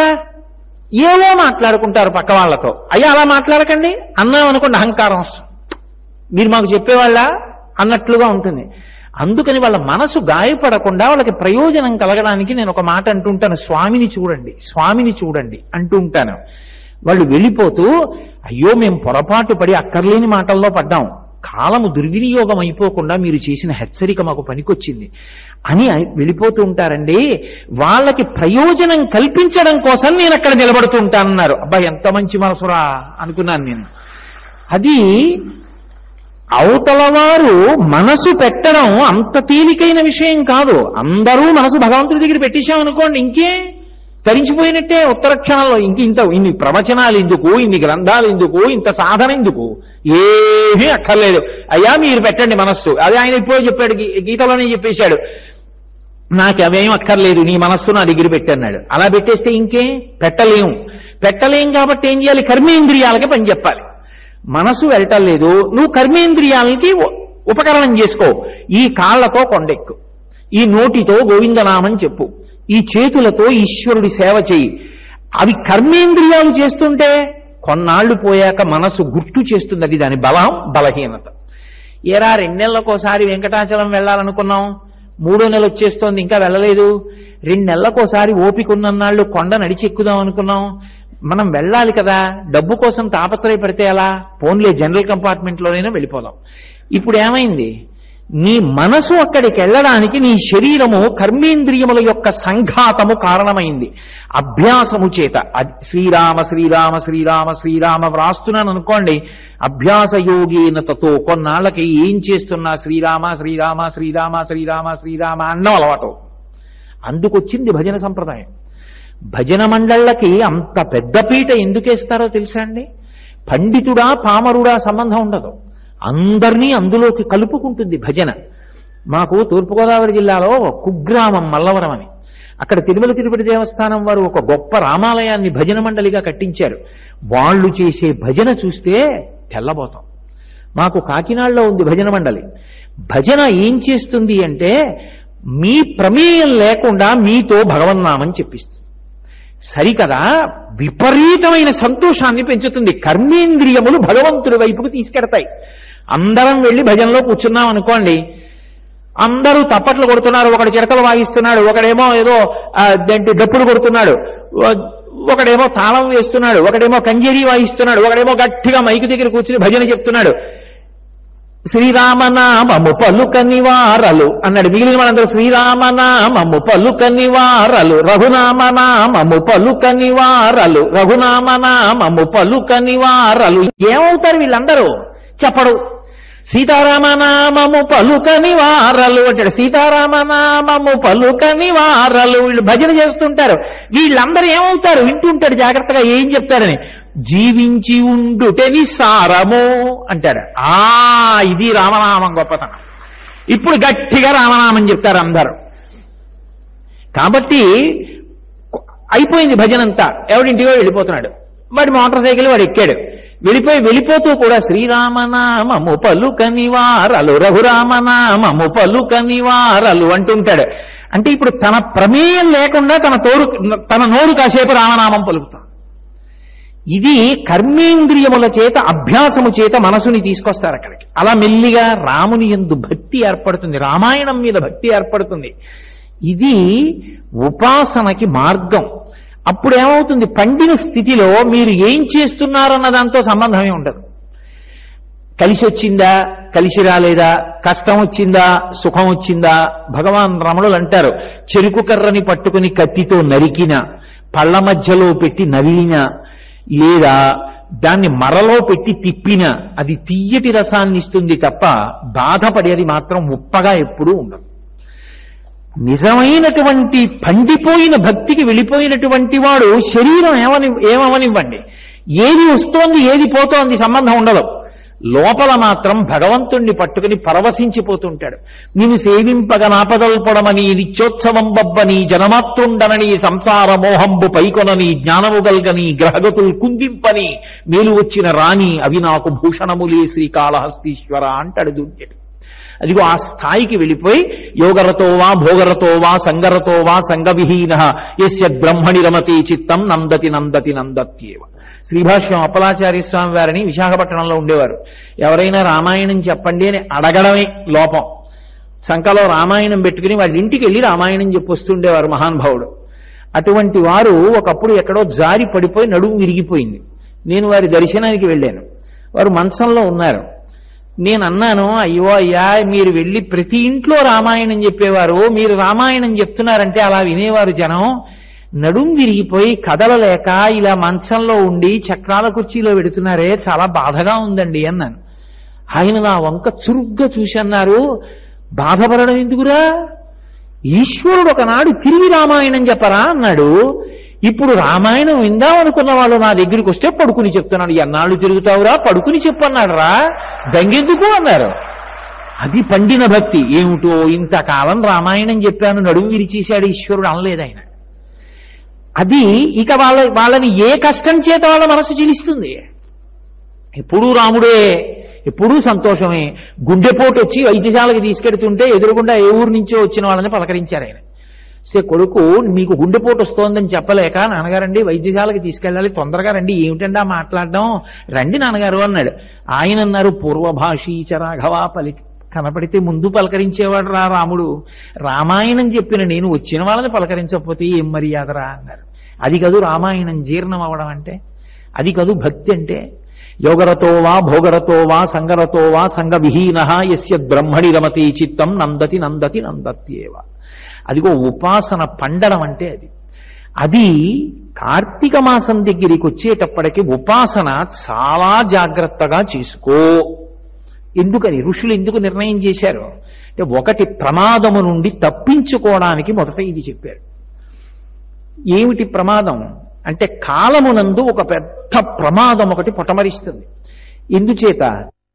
ఏవో మాట్లాడుకుంటారు పక్క వాళ్ళతో. అయ్యా అలా మాట్లాడకండి అన్నాం అనుకోండి, అహంకారం వస్తుంది. మీరు మాకు చెప్పేవాళ్ళ అన్నట్లుగా ఉంటుంది. అందుకని వాళ్ళ మనసు గాయపడకుండా వాళ్ళకి ప్రయోజనం కలగడానికి నేను ఒక మాట అంటుంటాను, స్వామిని చూడండి స్వామిని చూడండి అంటూ ఉంటాను. వాళ్ళు వెళ్ళిపోతూ అయ్యో మేము పొరపాటు పడి అక్కర్లేని మాటల్లో పడ్డాం, కాలము దుర్వినియోగం అయిపోకుండా మీరు చేసిన హెచ్చరిక మాకు పనికొచ్చింది అని వెళ్ళిపోతూ ఉంటారండి. వాళ్ళకి ప్రయోజనం కల్పించడం కోసం నేను అక్కడ నిలబడుతూ ఉంటానన్నారు. అబ్బా ఎంత మంచి మనసురా అనుకున్నాను నేను. అది అవతల వారు మనసు పెట్టడం అంత తేలికైన విషయం కాదు. అందరూ మనసు భగవంతుడి దగ్గర పెట్టేశామనుకోండి, ఇంకే తరించిపోయినట్టే ఉత్తర క్షణంలో. ఇంక ఇంత ఇన్ని ప్రవచనాలు ఎందుకు, ఇన్ని గ్రంథాలు ఎందుకు, ఇంత సాధన ఎందుకు, ఏమీ అక్కర్లేదు. అయ్యా మీరు పెట్టండి మనస్సు, అదే ఆయన ఇప్పుడే చెప్పాడు, గీతలోనే చెప్పేశాడు, నాకు అవేం అక్కర్లేదు నీ మనస్సు నా దగ్గర పెట్టన్నాడు. అలా పెట్టేస్తే ఇంకే పెట్టలేము. పెట్టలేం కాబట్టి ఏం చేయాలి, కర్మేంద్రియాలకి పని చెప్పాలి. మనసు వెళ్ళటం లేదు, నువ్వు కర్మేంద్రియాలకి ఉపకరణం చేసుకో. ఈ కాళ్లతో కొండెక్కు, ఈ నోటితో గోవిందనామని చెప్పు, ఈ చేతులతో ఈశ్వరుడి సేవ చెయ్యి. అవి కర్మేంద్రియాలు చేస్తుంటే కొన్నాళ్లు పోయాక మనసు గుర్తు చేస్తుంది. అది దాని బలం బలహీనత. ఏరా రెండేళ్లకోసారి వెంకటాచలం వెళ్ళాలనుకున్నాం, మూడో నెల వచ్చేస్తోంది ఇంకా వెళ్ళలేదు. రెండు నెలలకోసారి ఓపిక ఉన్నన్నాళ్ళు కొండ నడిచి ఎక్కుదాం అనుకున్నాం, మనం వెళ్ళాలి కదా, డబ్బు కోసం తాపత్రయపడితే ఎలా, పోన్లే జనరల్ కంపార్ట్మెంట్లోనైనా వెళ్ళిపోదాం. ఇప్పుడు ఏమైంది, నీ మనసు అక్కడికి వెళ్ళడానికి నీ శరీరము కర్మేంద్రియముల యొక్క సంఘాతము కారణమైంది. అభ్యాసము చేత శ్రీరామ శ్రీరామ శ్రీరామ శ్రీరామ వ్రాస్తున్నాను అనుకోండి, అభ్యాస యోగేనతతో కొన్నాళ్ళకి ఏం చేస్తున్నా శ్రీరామ శ్రీరామ శ్రీరామ శ్రీరామ శ్రీరామ అన్నం అలవాటు. అందుకొచ్చింది భజన సంప్రదాయం. భజన మండళ్ళకి అంత పెద్ద పీట ఎందుకేస్తారో తెలుసా అండి? పండితుడా పామరుడా సంబంధం ఉండదు, అందరినీ అందులోకి కలుపుకుంటుంది భజన. మాకు తూర్పుగోదావరి జిల్లాలో కుగ్రామం మల్లవరం అని, అక్కడ తిరుమల తిరుపతి దేవస్థానం వారు ఒక గొప్ప రామాలయాన్ని భజన మండలిగా కట్టించారు. వాళ్ళు చేసే భజన చూస్తే తెల్లబోతాం. మాకు కాకినాడలో ఉంది భజన మండలి. భజన ఏం చేస్తుంది అంటే మీ ప్రమేయం లేకుండా మీతో భగవన్నామం చెప్పిస్తుంది. సరికదా, విపరీతమైన సంతోషాన్ని పెంచుతుంది. కర్మేంద్రియములు భగవంతుడి వైపుకు తీసుకెడతాయి. అందరం వెళ్ళి భజనలో కూర్చున్నాం అనుకోండి, అందరూ తప్పట్లు కొడుతున్నారు, ఒకడు చిరకలు వాయిస్తున్నాడు, ఒకడేమో ఏదో దేంటి డప్పులు కొడుతున్నాడు, ఒకడేమో తాళం వేస్తున్నాడు, ఒకడేమో కంజరి వాయిస్తున్నాడు, ఒకడేమో గట్టిగా మైకు దగ్గర కూర్చుని భజన చెప్తున్నాడు. శ్రీరామనామము పలుకని వారలు అన్నాడు. మిగిలిన వాళ్ళందరూ శ్రీరామనామము పలుకని వారలు, రఘునామనామము పలుకని వారలు, రఘునామనామము పలుకని వారలు. ఏమవుతారు వీళ్ళందరూ? చెప్పడు. సీతారామనామము పలుకని వారలు అంటాడు. సీతారామనామము పలుకని వారలు. వీళ్ళు భజన చేస్తుంటారు. వీళ్ళందరూ ఏమవుతారు? వింటుంటాడు జాగ్రత్తగా ఏం చెప్తారని. జీవించి ఉండుటని సారము అంటాడు. ఆ ఇది రామనామం గొప్పతనం. ఇప్పుడు గట్టిగా రామనామం చెప్తారు అందరూ. కాబట్టి అయిపోయింది భజనంతా, ఎవడింటికో వెళ్ళిపోతున్నాడు. వాడి మోటార్ సైకిల్ వాడు ఎక్కాడు, వెళ్ళిపోయి వెళ్ళిపోతూ కూడా శ్రీరామనామము పలుకని వారలు రఘురామనామము పలుకని వారలు అంటుంటాడు. అంటే ఇప్పుడు తన ప్రమేయం లేకుండా తన తోరు తన నోరు కాసేపు రామనామం పలుకుతాం. ఇది కర్మేంద్రియముల చేత అభ్యాసము చేత మనసుని తీసుకొస్తారు అక్కడికి. అలా మెల్లిగా రాముని యందు భక్తి ఏర్పడుతుంది, రామాయణం మీద భక్తి ఏర్పడుతుంది. ఇది ఉపాసనకి మార్గం. అప్పుడు ఏమవుతుంది, పండిన స్థితిలో మీరు ఏం చేస్తున్నారన్న దాంతో సంబంధమే ఉండదు. కలిసి వచ్చిందా కలిసి రాలేదా, కష్టం వచ్చిందా సుఖం వచ్చిందా. భగవాన్ రమణులు అంటారు, చెరుకు కర్రని పట్టుకుని కత్తితో నరికిన, పళ్ళ మధ్యలో పెట్టి నవిలిన, లేదా దాన్ని మరలో పెట్టి తిప్పిన అది తీయటి రసాన్ని ఇస్తుంది తప్ప బాధపడేది మాత్రం ఉప్పగా ఎప్పుడూ ఉండదు. నిజమైనటువంటి పండిపోయిన భక్తికి వెళ్ళిపోయినటువంటి వాడు శరీరం ఏమని ఏమవనివ్వండి, ఏది వస్తోంది ఏది పోతోంది సంబంధం ఉండదు. లోపల మాత్రం భగవంతుణ్ణి పట్టుకుని పరవశించిపోతుంటాడు. నేను సేవింపగ నాపదల్పడమని నిత్యోత్సవం బబ్బని జనమాతృండనని సంసార మోహంబు పైకొనని జ్ఞానము గల్గని గ్రహగతులు కుందింపని మేలు వచ్చిన రాణి అవి నాకు భూషణములే శ్రీకాళహస్తీశ్వర అంటాడు దుర్జుడు. అదిగో ఆ స్థాయికి వెళ్ళిపోయి యోగరతో వా భోగరతో వా సంగరతో వా సంగవిహీన యస్య బ్రహ్మణి రమతే చిత్తం నందతి నందతి నందత్యేవ. శ్రీభాష్యం అప్పలాచార్య స్వామి వారిని విశాఖపట్నంలో ఉండేవారు. ఎవరైనా రామాయణం చెప్పండి అని అడగడమే లోపం. సంకలో రామాయణం పెట్టుకుని వాళ్ళ ఇంటికి వెళ్ళి రామాయణం చెప్పొస్తుండేవారు మహానుభావుడు. అటువంటి వారు ఒకప్పుడు ఎక్కడో జారి పడిపోయి నడుము విరిగిపోయింది. నేను వారి దర్శనానికి వెళ్ళాను. వారు మంచంలో ఉన్నారు. నేను అన్నాను, అయ్యో అయ్యా మీరు వెళ్ళి ప్రతి ఇంట్లో రామాయణం చెప్పేవారు, మీరు రామాయణం చెప్తున్నారంటే అలా వినేవారు జనం, నడుం విరిగిపోయి కదలలేక ఇలా మంచంలో ఉండి చక్రాల కుర్చీలో పెడుతున్నారే, చాలా బాధగా ఉందండి అన్నాను. ఆయన నా వంక చురుగ్గా చూసి అన్నారు, బాధపడడం ఎందుకురా, ఈశ్వరుడు ఒకనాడు తిరిగి రామాయణం చెప్పరా అన్నాడు. ఇప్పుడు రామాయణం విందామనుకున్న వాళ్ళు నా దగ్గరికి వస్తే పడుకుని చెప్తున్నాడు. ఎన్నాళ్ళు తిరుగుతావురా, పడుకుని చెప్పన్నాడు రా, దంగెందుకు అన్నారు. అది పండిన భక్తి. ఏమిటో ఇంతకాలం రామాయణం చెప్పాను నడుము విరిచేశాడు ఈశ్వరుడు అనలేదు ఆయన. అది ఇక వాళ్ళ వాళ్ళని ఏ కష్టం చేత వాళ్ళ మనసు చెలిస్తుంది. ఎప్పుడూ రాముడే, ఎప్పుడూ సంతోషమే. గుండెపోటు వచ్చి వైద్యశాలకి తీసుకెడుతుంటే ఎదురుగుండా ఏ ఊరు నుంచో వచ్చిన వాళ్ళని పలకరించారు ఆయన. సే కొడుకు మీకు గుండెపోటు వస్తోందని చెప్పలేక, నాన్నగారండి వైద్యశాలకి తీసుకెళ్ళాలి తొందరగా రండి, ఏమిటండి ఆ మాట్లాడడం, రండి నాన్నగారు అన్నాడు. ఆయన అన్నారు, పూర్వభాషీచ రాఘవ పలి కనపడితే ముందు పలకరించేవాడు రా రాముడు, రామాయణం చెప్పిన నేను వచ్చిన వాళ్ళని పలకరించకపోతే ఏం మర్యాదరా అన్నారు. అది కాదు రామాయణం జీర్ణం అవడం అంటే, అది కాదు భక్తి అంటే. యోగరతో వా భోగరతో వా సంగరతో వా సంగ విహీన యస్య బ్రహ్మణి రమతే చిత్తం నందతి నందతి నందత్యేవ. అదిగో ఉపాసన పండడం అంటే అది. అది కార్తీక మాసం దగ్గరికి వచ్చేటప్పటికి ఉపాసన చాలా జాగ్రత్తగా చేసుకో. ఎందుకని ఋషులు ఎందుకు నిర్ణయం చేశారు అంటే, ఒకటి ప్రమాదము నుండి తప్పించుకోవడానికి మొదట ఇది చెప్పారు. ఏమిటి ప్రమాదం అంటే, కాలమునందు ఒక పెద్ద ప్రమాదం ఒకటి పొటమరిస్తుంది. ఎందుచేత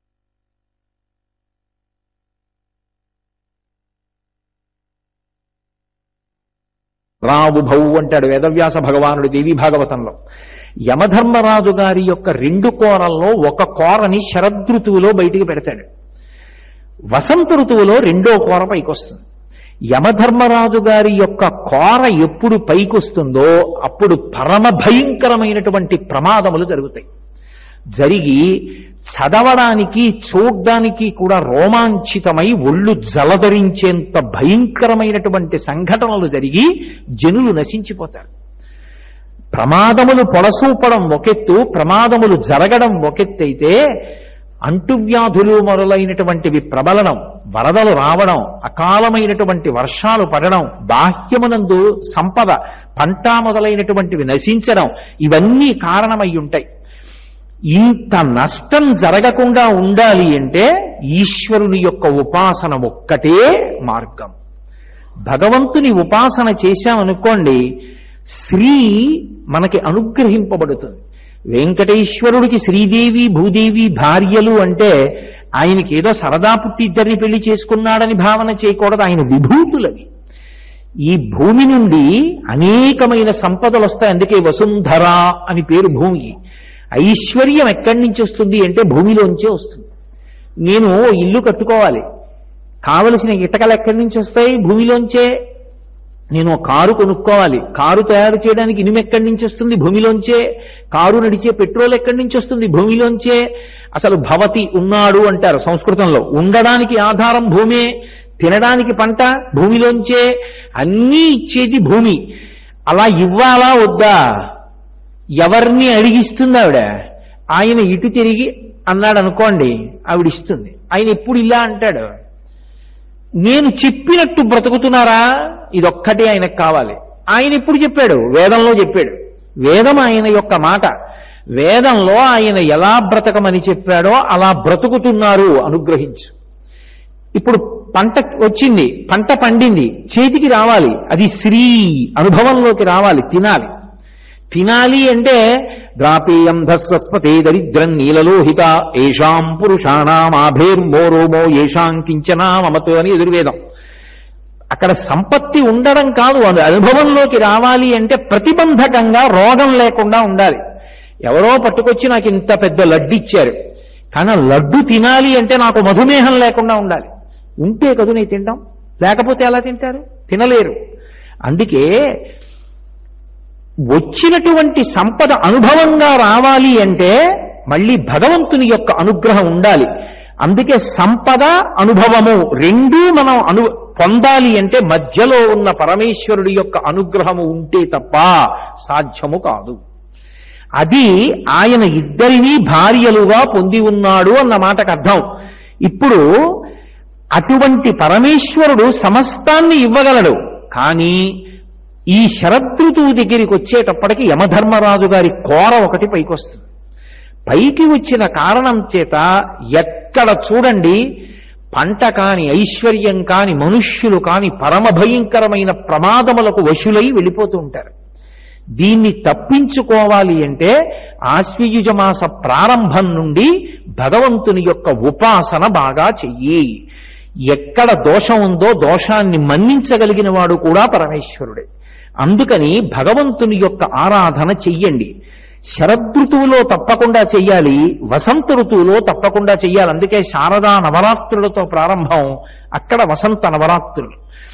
రావుభౌ అంటాడు వేదవ్యాస భగవానుడు దేవీ భాగవతంలో. యమధర్మరాజు గారి యొక్క రెండు కోరల్లో ఒక కోరని శరదృతువులో బయటికి పెడతాడు, వసంత ఋతువులో రెండో కోర పైకొస్తుంది. యమధర్మరాజు గారి యొక్క కోర ఎప్పుడు పైకొస్తుందో అప్పుడు పరమ భయంకరమైనటువంటి ప్రమాదములు జరుగుతాయి. జరిగి చదవడానికి చూడ్డానికి కూడా రోమాంచితమై ఒళ్ళు జలధరించేంత భయంకరమైనటువంటి సంఘటనలు జరిగి జనులు నశించిపోతారు. ప్రమాదములు పొడసూపడం ఒకెత్తు, ప్రమాదములు జరగడం ఒకెత్తైతే అంటువ్యాధులు మొదలైనటువంటివి ప్రబలడం, వరదలు రావడం, అకాలమైనటువంటి వర్షాలు పడడం, బాహ్యమునందు సంపద పంట మొదలైనటువంటివి నశించడం, ఇవన్నీ కారణమై ఉంటాయి. ఇంత నష్టం జరగకుండా ఉండాలి అంటే ఈశ్వరుని యొక్క ఉపాసన ఒక్కటే మార్గం. భగవంతుని ఉపాసన చేశామనుకోండి, శ్రీ మనకి అనుగ్రహింపబడుతుంది. వెంకటేశ్వరుడికి శ్రీదేవి భూదేవి భార్యలు అంటే ఆయనకి ఏదో సరదా పుట్టి ఇద్దరిని పెళ్లి చేసుకున్నాడని భావన చేయకూడదు. ఆయన విభూతులవి. ఈ భూమి నుండి అనేకమైన సంపదలు వస్తాయి. అందుకే వసుంధర అని పేరు భూమికి. ఐశ్వర్యం ఎక్కడి నుంచి వస్తుంది అంటే భూమిలోంచే వస్తుంది. నేను ఇల్లు కట్టుకోవాలి, కావలసిన ఇటకలు ఎక్కడి నుంచి వస్తాయి? భూమిలోంచే. నేను కారు కొనుక్కోవాలి, కారు తయారు చేయడానికి ఇనుము ఎక్కడి నుంచి వస్తుంది? భూమిలోంచే. కారు నడిచే పెట్రోల్ ఎక్కడి నుంచి వస్తుంది? భూమిలోంచే. అసలు భవతి ఉన్నాడు అంటారు సంస్కృతంలో. ఉండడానికి ఆధారం భూమే, తినడానికి పంట భూమిలోంచే, అన్నీ ఇచ్చేది భూమి. అలా ఇవ్వాలా వద్దా? ఎవరిని అడిగిస్తుంది ఆవిడ? ఆయన ఇటు తిరిగి అన్నాడు అనుకోండి, ఆవిడ ఇస్తుంది. ఆయన ఎప్పుడు ఇలా అంటాడు, నేను చెప్పినట్టు బ్రతుకుతున్నారా? ఇదొక్కటే ఆయనకు కావాలి. ఆయన ఎప్పుడు చెప్పాడు? వేదంలో చెప్పాడు. వేదం ఆయన యొక్క మాట. వేదంలో ఆయన ఎలా బ్రతకమని చెప్పాడో అలా బ్రతుకుతున్నారు, అనుగ్రహించు. ఇప్పుడు పంట వచ్చింది, పంట పండింది, చేతికి రావాలి, అది శ్రీ అనుభవంలోకి రావాలి, తినాలి. తినాలి అంటే ద్రాపేయం ధస్వస్పతే దరిద్రం నీలలోహిత ఏషాం పురుషాణం ఆభేర్మోరోమో ఏషాం కించనా మమతో అని ఎదుర్వేదం. అక్కడ సంపత్తి ఉండడం కాదు, అది అనుభవంలోకి రావాలి అంటే ప్రతిబంధకంగా రోగం లేకుండా ఉండాలి. ఎవరో పట్టుకొచ్చి నాకు ఇంత పెద్ద లడ్డు ఇచ్చారు, కానీ లడ్డు తినాలి అంటే నాకు మధుమేహం లేకుండా ఉండాలి. ఉంటే కదూ నేను తింటాం, లేకపోతే ఎలా తింటారు? తినలేరు. అందుకే వచ్చినటువంటి సంపద అనుభవంగా రావాలి అంటే మళ్ళీ భగవంతుని యొక్క అనుగ్రహం ఉండాలి. అందుకే సంపద అనుభవము రెండూ మనం అను పొందాలి అంటే మధ్యలో ఉన్న పరమేశ్వరుడి యొక్క అనుగ్రహము ఉంటే తప్ప సాధ్యము కాదు. అది ఆయన ఇద్దరినీ భార్యలుగా పొంది ఉన్నాడు అన్న మాటకు అర్థం. ఇప్పుడు అటువంటి పరమేశ్వరుడు సమస్తాన్ని ఇవ్వగలడు. కానీ ఈ శరదృతువు దగ్గరికి వచ్చేటప్పటికి యమధర్మరాజు గారి కోర ఒకటి పైకి వస్తుంది. పైకి వచ్చిన కారణం చేత ఎక్కడ చూడండి పంట కాని, ఐశ్వర్యం కాని, మనుష్యులు కాని పరమ భయంకరమైన ప్రమాదములకు వశులై వెళ్ళిపోతూ ఉంటారు. దీన్ని తప్పించుకోవాలి అంటే ఆశ్వయుజ మాస ప్రారంభం నుండి భగవంతుని యొక్క ఉపాసన బాగా చెయ్యి. ఎక్కడ దోషం ఉందో దోషాన్ని మన్నించగలిగిన వాడు కూడా పరమేశ్వరుడే. అందుకని భగవంతుని యొక్క ఆరాధన చెయ్యండి. శరదృతువులో తప్పకుండా చెయ్యాలి, వసంత ఋతువులో తప్పకుండా చెయ్యాలి. అందుకే శారదా నవరాత్రులతో ప్రారంభం, అక్కడ వసంత నవరాత్రులు.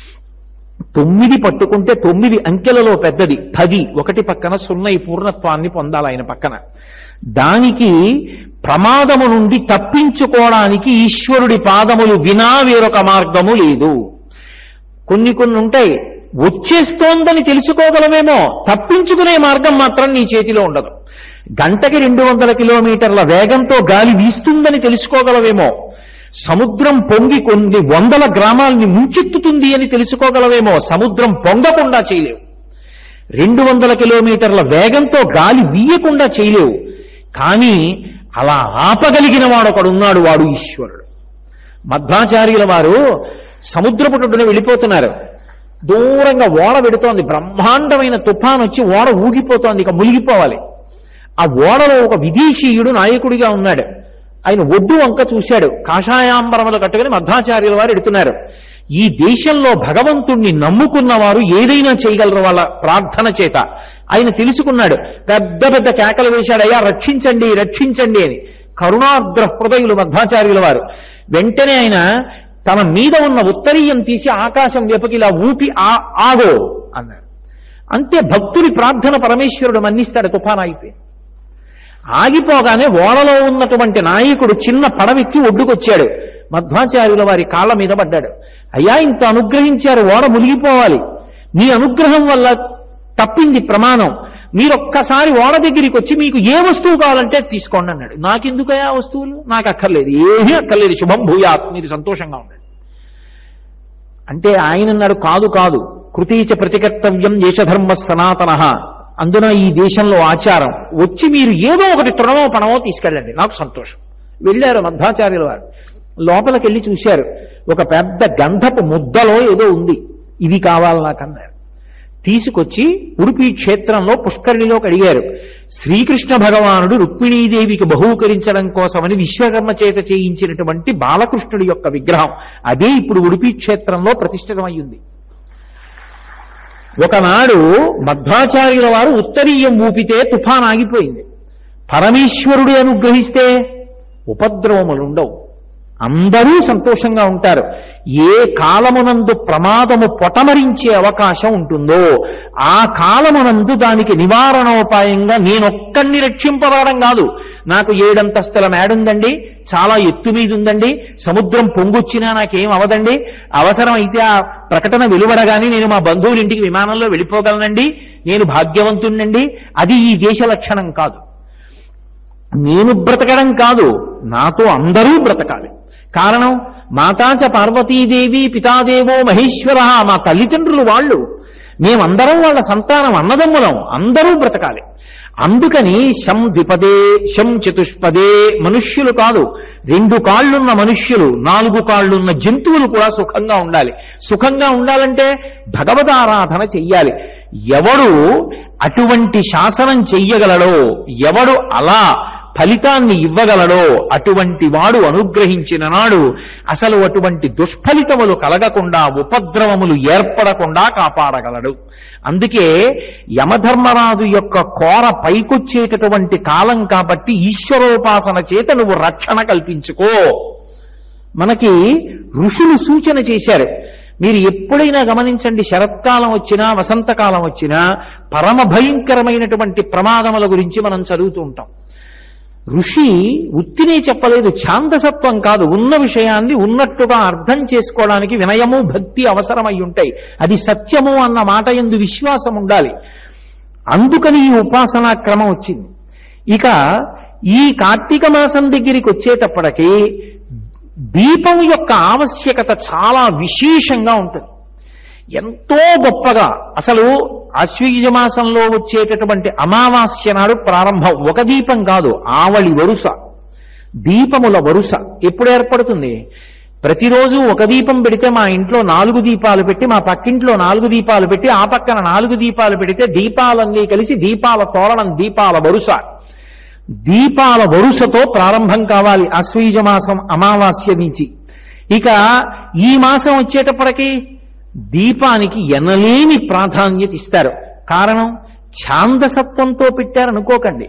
తొమ్మిది పట్టుకుంటే తొమ్మిది అంకెలలో పెద్దది పది, ఒకటి పక్కన సున్నా ఈ పూర్ణత్వాన్ని పొందాలి ఆయన పక్కన. దానికి ప్రమాదము నుండి తప్పించుకోవడానికి ఈశ్వరుడి పాదములు వినా వేరొక మార్గము లేదు. కొన్ని కొన్ని ఉంటాయి, వచ్చేస్తోందని తెలుసుకోగలమేమో, తప్పించుకునే మార్గం మాత్రం నీ చేతిలో ఉండదు. గంటకి రెండు వందల కిలోమీటర్ల వేగంతో గాలి వీస్తుందని తెలుసుకోగలవేమో, సముద్రం పొంగి కొన్ని వందల గ్రామాలని ముంచెత్తుతుంది అని తెలుసుకోగలవేమో, సముద్రం పొంగకుండా చేయలేవు. రెండు వందల కిలోమీటర్ల వేగంతో గాలి వీయకుండా చేయలేవు. కానీ అలా ఆపగలిగిన వాడు ఒకడున్నాడు, వాడు ఈశ్వరుడు. మధ్వాచార్యుల వారు సముద్రపుటున వెళ్ళిపోతున్నారు. దూరంగా ఓడ పెడుతోంది, బ్రహ్మాండమైన తుఫాన్ వచ్చి ఓడ ఊగిపోతోంది, ఇక మునిగిపోవాలి. ఆ ఓడలో ఒక విదేశీయుడు నాయకుడిగా ఉన్నాడు. ఆయన ఒడ్డు వంక చూశాడు, కాషాయాంబరములు కట్టుకుని మధ్వాచార్యుల వారు ఎడుతున్నారు. ఈ దేశంలో భగవంతుణ్ణి నమ్ముకున్నవారు ఏదైనా చేయగలరు వాళ్ళ ప్రార్థన చేత. ఆయన తెలుసుకున్నాడు, పెద్ద పెద్ద కేకలు వేశాడు, అయ్యా రక్షించండి రక్షించండి అని. కరుణార్ద్ర హృదయులు మధ్వాచార్యుల వారు. వెంటనే ఆయన తన మీద ఉన్న ఉత్తరీయం తీసి ఆకాశం వెపకి ఇలా ఊపి ఆ ఆగో అన్నాడు. అంతే, భక్తుడి ప్రార్థన పరమేశ్వరుడు మన్నిస్తాడు. తుఫాన్ అయిపోయి ఆగిపోగానే ఓడలో ఉన్నటువంటి నాయకుడు చిన్న పడవెక్కి ఒడ్డుకొచ్చాడు. మధ్వాచార్యుల వారి కాళ్ళ మీద పడ్డాడు. అయ్యా, ఇంత అనుగ్రహించారు, ఓడ మునిగిపోవాలి, మీ అనుగ్రహం వల్ల తప్పింది ప్రమాణం, మీరొక్కసారి ఓడ దగ్గరికి వచ్చి మీకు ఏ వస్తువు కావాలంటే తీసుకోండి అన్నాడు. నాకెందుకయా వస్తువులు, నాకు అక్కర్లేదు, ఏమీ అక్కర్లేదు, శుభం భూయాత్, మీరు సంతోషంగా ఉండండి అంటే ఆయన అన్నాడు, కాదు కాదు, కృతీచ ప్రతికర్తవ్యం దేశధర్మ సనాతన, అందున ఈ దేశంలో ఆచారం, వచ్చి మీరు ఏదో ఒకటి తృణమో పణమో తీసుకెళ్ళండి, నాకు సంతోషం. వెళ్ళారు మధ్వాచార్యుల వారు. లోపలికి వెళ్ళి చూశారు, ఒక పెద్ద గంధపు ముద్దలో ఏదో ఉంది, ఇది కావాలి నాకన్నారు. తీసుకొచ్చి ఉడుపి క్షేత్రంలో పుష్కరిణిలోకి అడిగారు. శ్రీకృష్ణ భగవానుడు రుక్మిణీదేవికి బహూకరించడం కోసమని విశ్వకర్మ చేత చేయించినటువంటి బాలకృష్ణుడి యొక్క విగ్రహం, అదే ఇప్పుడు ఉడుపి క్షేత్రంలో ప్రతిష్ఠితమయ్యింది. ఒకనాడు మధ్వాచార్యుల వారు ఉత్తరీయం ఊపితే తుఫాన్ ఆగిపోయింది. పరమేశ్వరుడు అనుగ్రహిస్తే ఉపద్రవములుండవు, అందరూ సంతోషంగా ఉంటారు. ఏ కాలమునందు ప్రమాదము పొటమరించే అవకాశం ఉంటుందో ఆ కాలమునందు దానికి నివారణోపాయంగా నేనొక్కడిని రక్షింపబడడం కాదు, నాకు ఏడంతస్తుల మేడుందండి, చాలా ఎత్తు మీద ఉందండి, సముద్రం పొంగొచ్చినా నాకేం అవదండి, అవసరం అయితే ఆ ప్రకటన వెలువడగానే నేను మా బంధువుల ఇంటికి విమానంలో వెళ్ళిపోగలనండి, నేను భాగ్యవంతుణ్ణండి, అది ఈ దేశ లక్షణం కాదు. నేను బ్రతకడం కాదు, నాతో అందరూ బ్రతకాలి. కారణం మాతాచ పార్వతీదేవి పితాదేవో మహేశ్వర, మా తల్లిదండ్రులు వాళ్ళు, మేమందరం వాళ్ళ సంతానం, అన్నదమ్ములం, అందరూ బ్రతకాలి. అందుకని శం ద్విపదే శం చతుష్పదే, మనుష్యులు కాదు రెండు కాళ్లున్న మనుష్యులు, నాలుగు కాళ్లున్న జంతువులు కూడా సుఖంగా ఉండాలి. సుఖంగా ఉండాలంటే భగవదారాధన చెయ్యాలి. ఎవడు అటువంటి శాసనం చెయ్యగలడో, ఎవడు అలా ఫలితాన్ని ఇవ్వగలడో అటువంటి వాడు అనుగ్రహించిన నాడు అసలు అటువంటి దుష్ఫలితములు కలగకుండా, ఉపద్రవములు ఏర్పడకుండా కాపాడగలడు. అందుకే యమధర్మరాజు యొక్క కోర పైకొచ్చేటటువంటి కాలం కాబట్టి ఈశ్వరోపాసన చేత నువ్వు రక్షణ కల్పించుకో. మనకి ఋషులు సూచన చేశారు. మీరు ఎప్పుడైనా గమనించండి, శరత్కాలం వచ్చినా వసంతకాలం వచ్చినా పరమ భయంకరమైనటువంటి ప్రమాదముల గురించి మనం చదువుతూ ఉంటాం. ఋషి ఉత్తినే చెప్పలేదు, ఛాందసత్వం కాదు, ఉన్న విషయాన్ని ఉన్నట్టుగా అర్థం చేసుకోవడానికి వినయము భక్తి అవసరమై ఉంటాయి. అది సత్యము అన్న మాట యందు విశ్వాసం ఉండాలి. అందుకని ఈ ఉపాసనా క్రమం వచ్చింది. ఇక ఈ కార్తీక మాసం దగ్గరికి వచ్చేటప్పటికి దీపం యొక్క ఆవశ్యకత చాలా విశేషంగా ఉంటుంది. ఎంతో గొప్పగా అసలు ఆశ్వయుజ మాసంలో వచ్చేటటువంటి అమావాస్య నాడు ప్రారంభం. ఒక దీపం కాదు, ఆవళి వరుస, దీపముల వరుస ఎప్పుడు ఏర్పడుతుంది? ప్రతిరోజు ఒక దీపం పెడితే మా ఇంట్లో నాలుగు దీపాలు పెట్టి, మా పక్కింట్లో నాలుగు దీపాలు పెట్టి, ఆ పక్కన నాలుగు దీపాలు పెడితే దీపాలన్నీ కలిసి దీపాల తోరణం, దీపాల వరుస. దీపాల వరుసతో ప్రారంభం కావాలి ఆశ్వయుజ మాసం అమావాస్య నుంచి. ఇక ఈ మాసం వచ్చేటప్పటికి దీపానికి ఎనలేని ప్రాధాన్యత ఇస్తారు. కారణం ఛాందసత్వంతో పెట్టారనుకోకండి.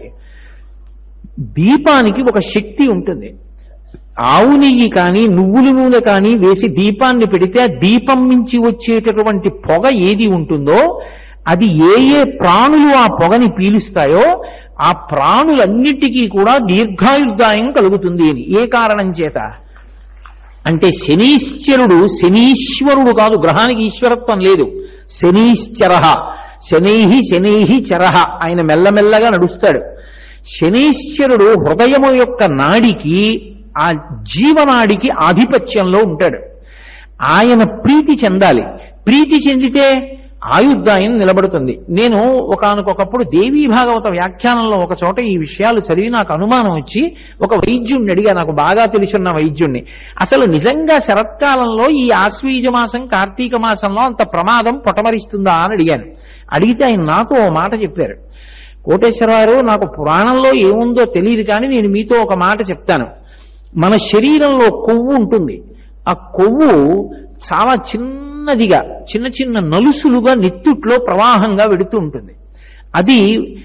దీపానికి ఒక శక్తి ఉంటుంది. ఆవు నెయ్యి కానీ నువ్వుల నూనె కానీ వేసి దీపాన్ని పెడితే ఆ దీపం నుంచి వచ్చేటటువంటి పొగ ఏది ఉంటుందో అది ఏ ఏ ప్రాణులు ఆ పొగని పీలుస్తాయో ఆ ప్రాణులన్నిటికీ కూడా దీర్ఘాయుర్దాయం కలుగుతుంది అని. ఏ కారణం చేత అంటే శనీశ్వరుడు శనీశ్వరుడు కాదు, గ్రహానికి ఈశ్వరత్వం లేదు. శనీశ్చర, శనైహి శనైహి చరహ, ఆయన మెల్లమెల్లగా నడుస్తాడు. శనీశ్వరుడు హృదయము యొక్క నాడికి, ఆ జీవనాడికి ఆధిపత్యంలో ఉంటాడు. ఆయన ప్రీతి చెందాలి. ప్రీతి చెందితే ఆయుర్దాయం నిలబడుతుంది. నేను ఒకానొకప్పుడు దేవీ భాగవత వ్యాఖ్యానంలో ఒక చోట ఈ విషయాలు చదివి నాకు అనుమానం వచ్చి ఒక వైద్యుణ్ణి అడిగా, నాకు బాగా తెలుసున్న వైద్యుణ్ణి, అసలు నిజంగా శరత్కాలంలో ఈ ఆశ్వయుజ మాసం కార్తీక మాసంలో అంత ప్రమాదం పొటమరిస్తుందా అని అడిగాను. అడిగితే ఆయన నాతో ఓ మాట చెప్పారు. కోటేశ్వరరావు, నాకు పురాణంలో ఏముందో తెలియదు కానీ నేను మీతో ఒక మాట చెప్తాను. మన శరీరంలో కొవ్వు ఉంటుంది. ఆ కొవ్వు చాలా చిన్నదిగా, చిన్న చిన్న నలుసులుగా నెత్తుట్లో ప్రవాహంగా వెడుతూ ఉంటుంది. అది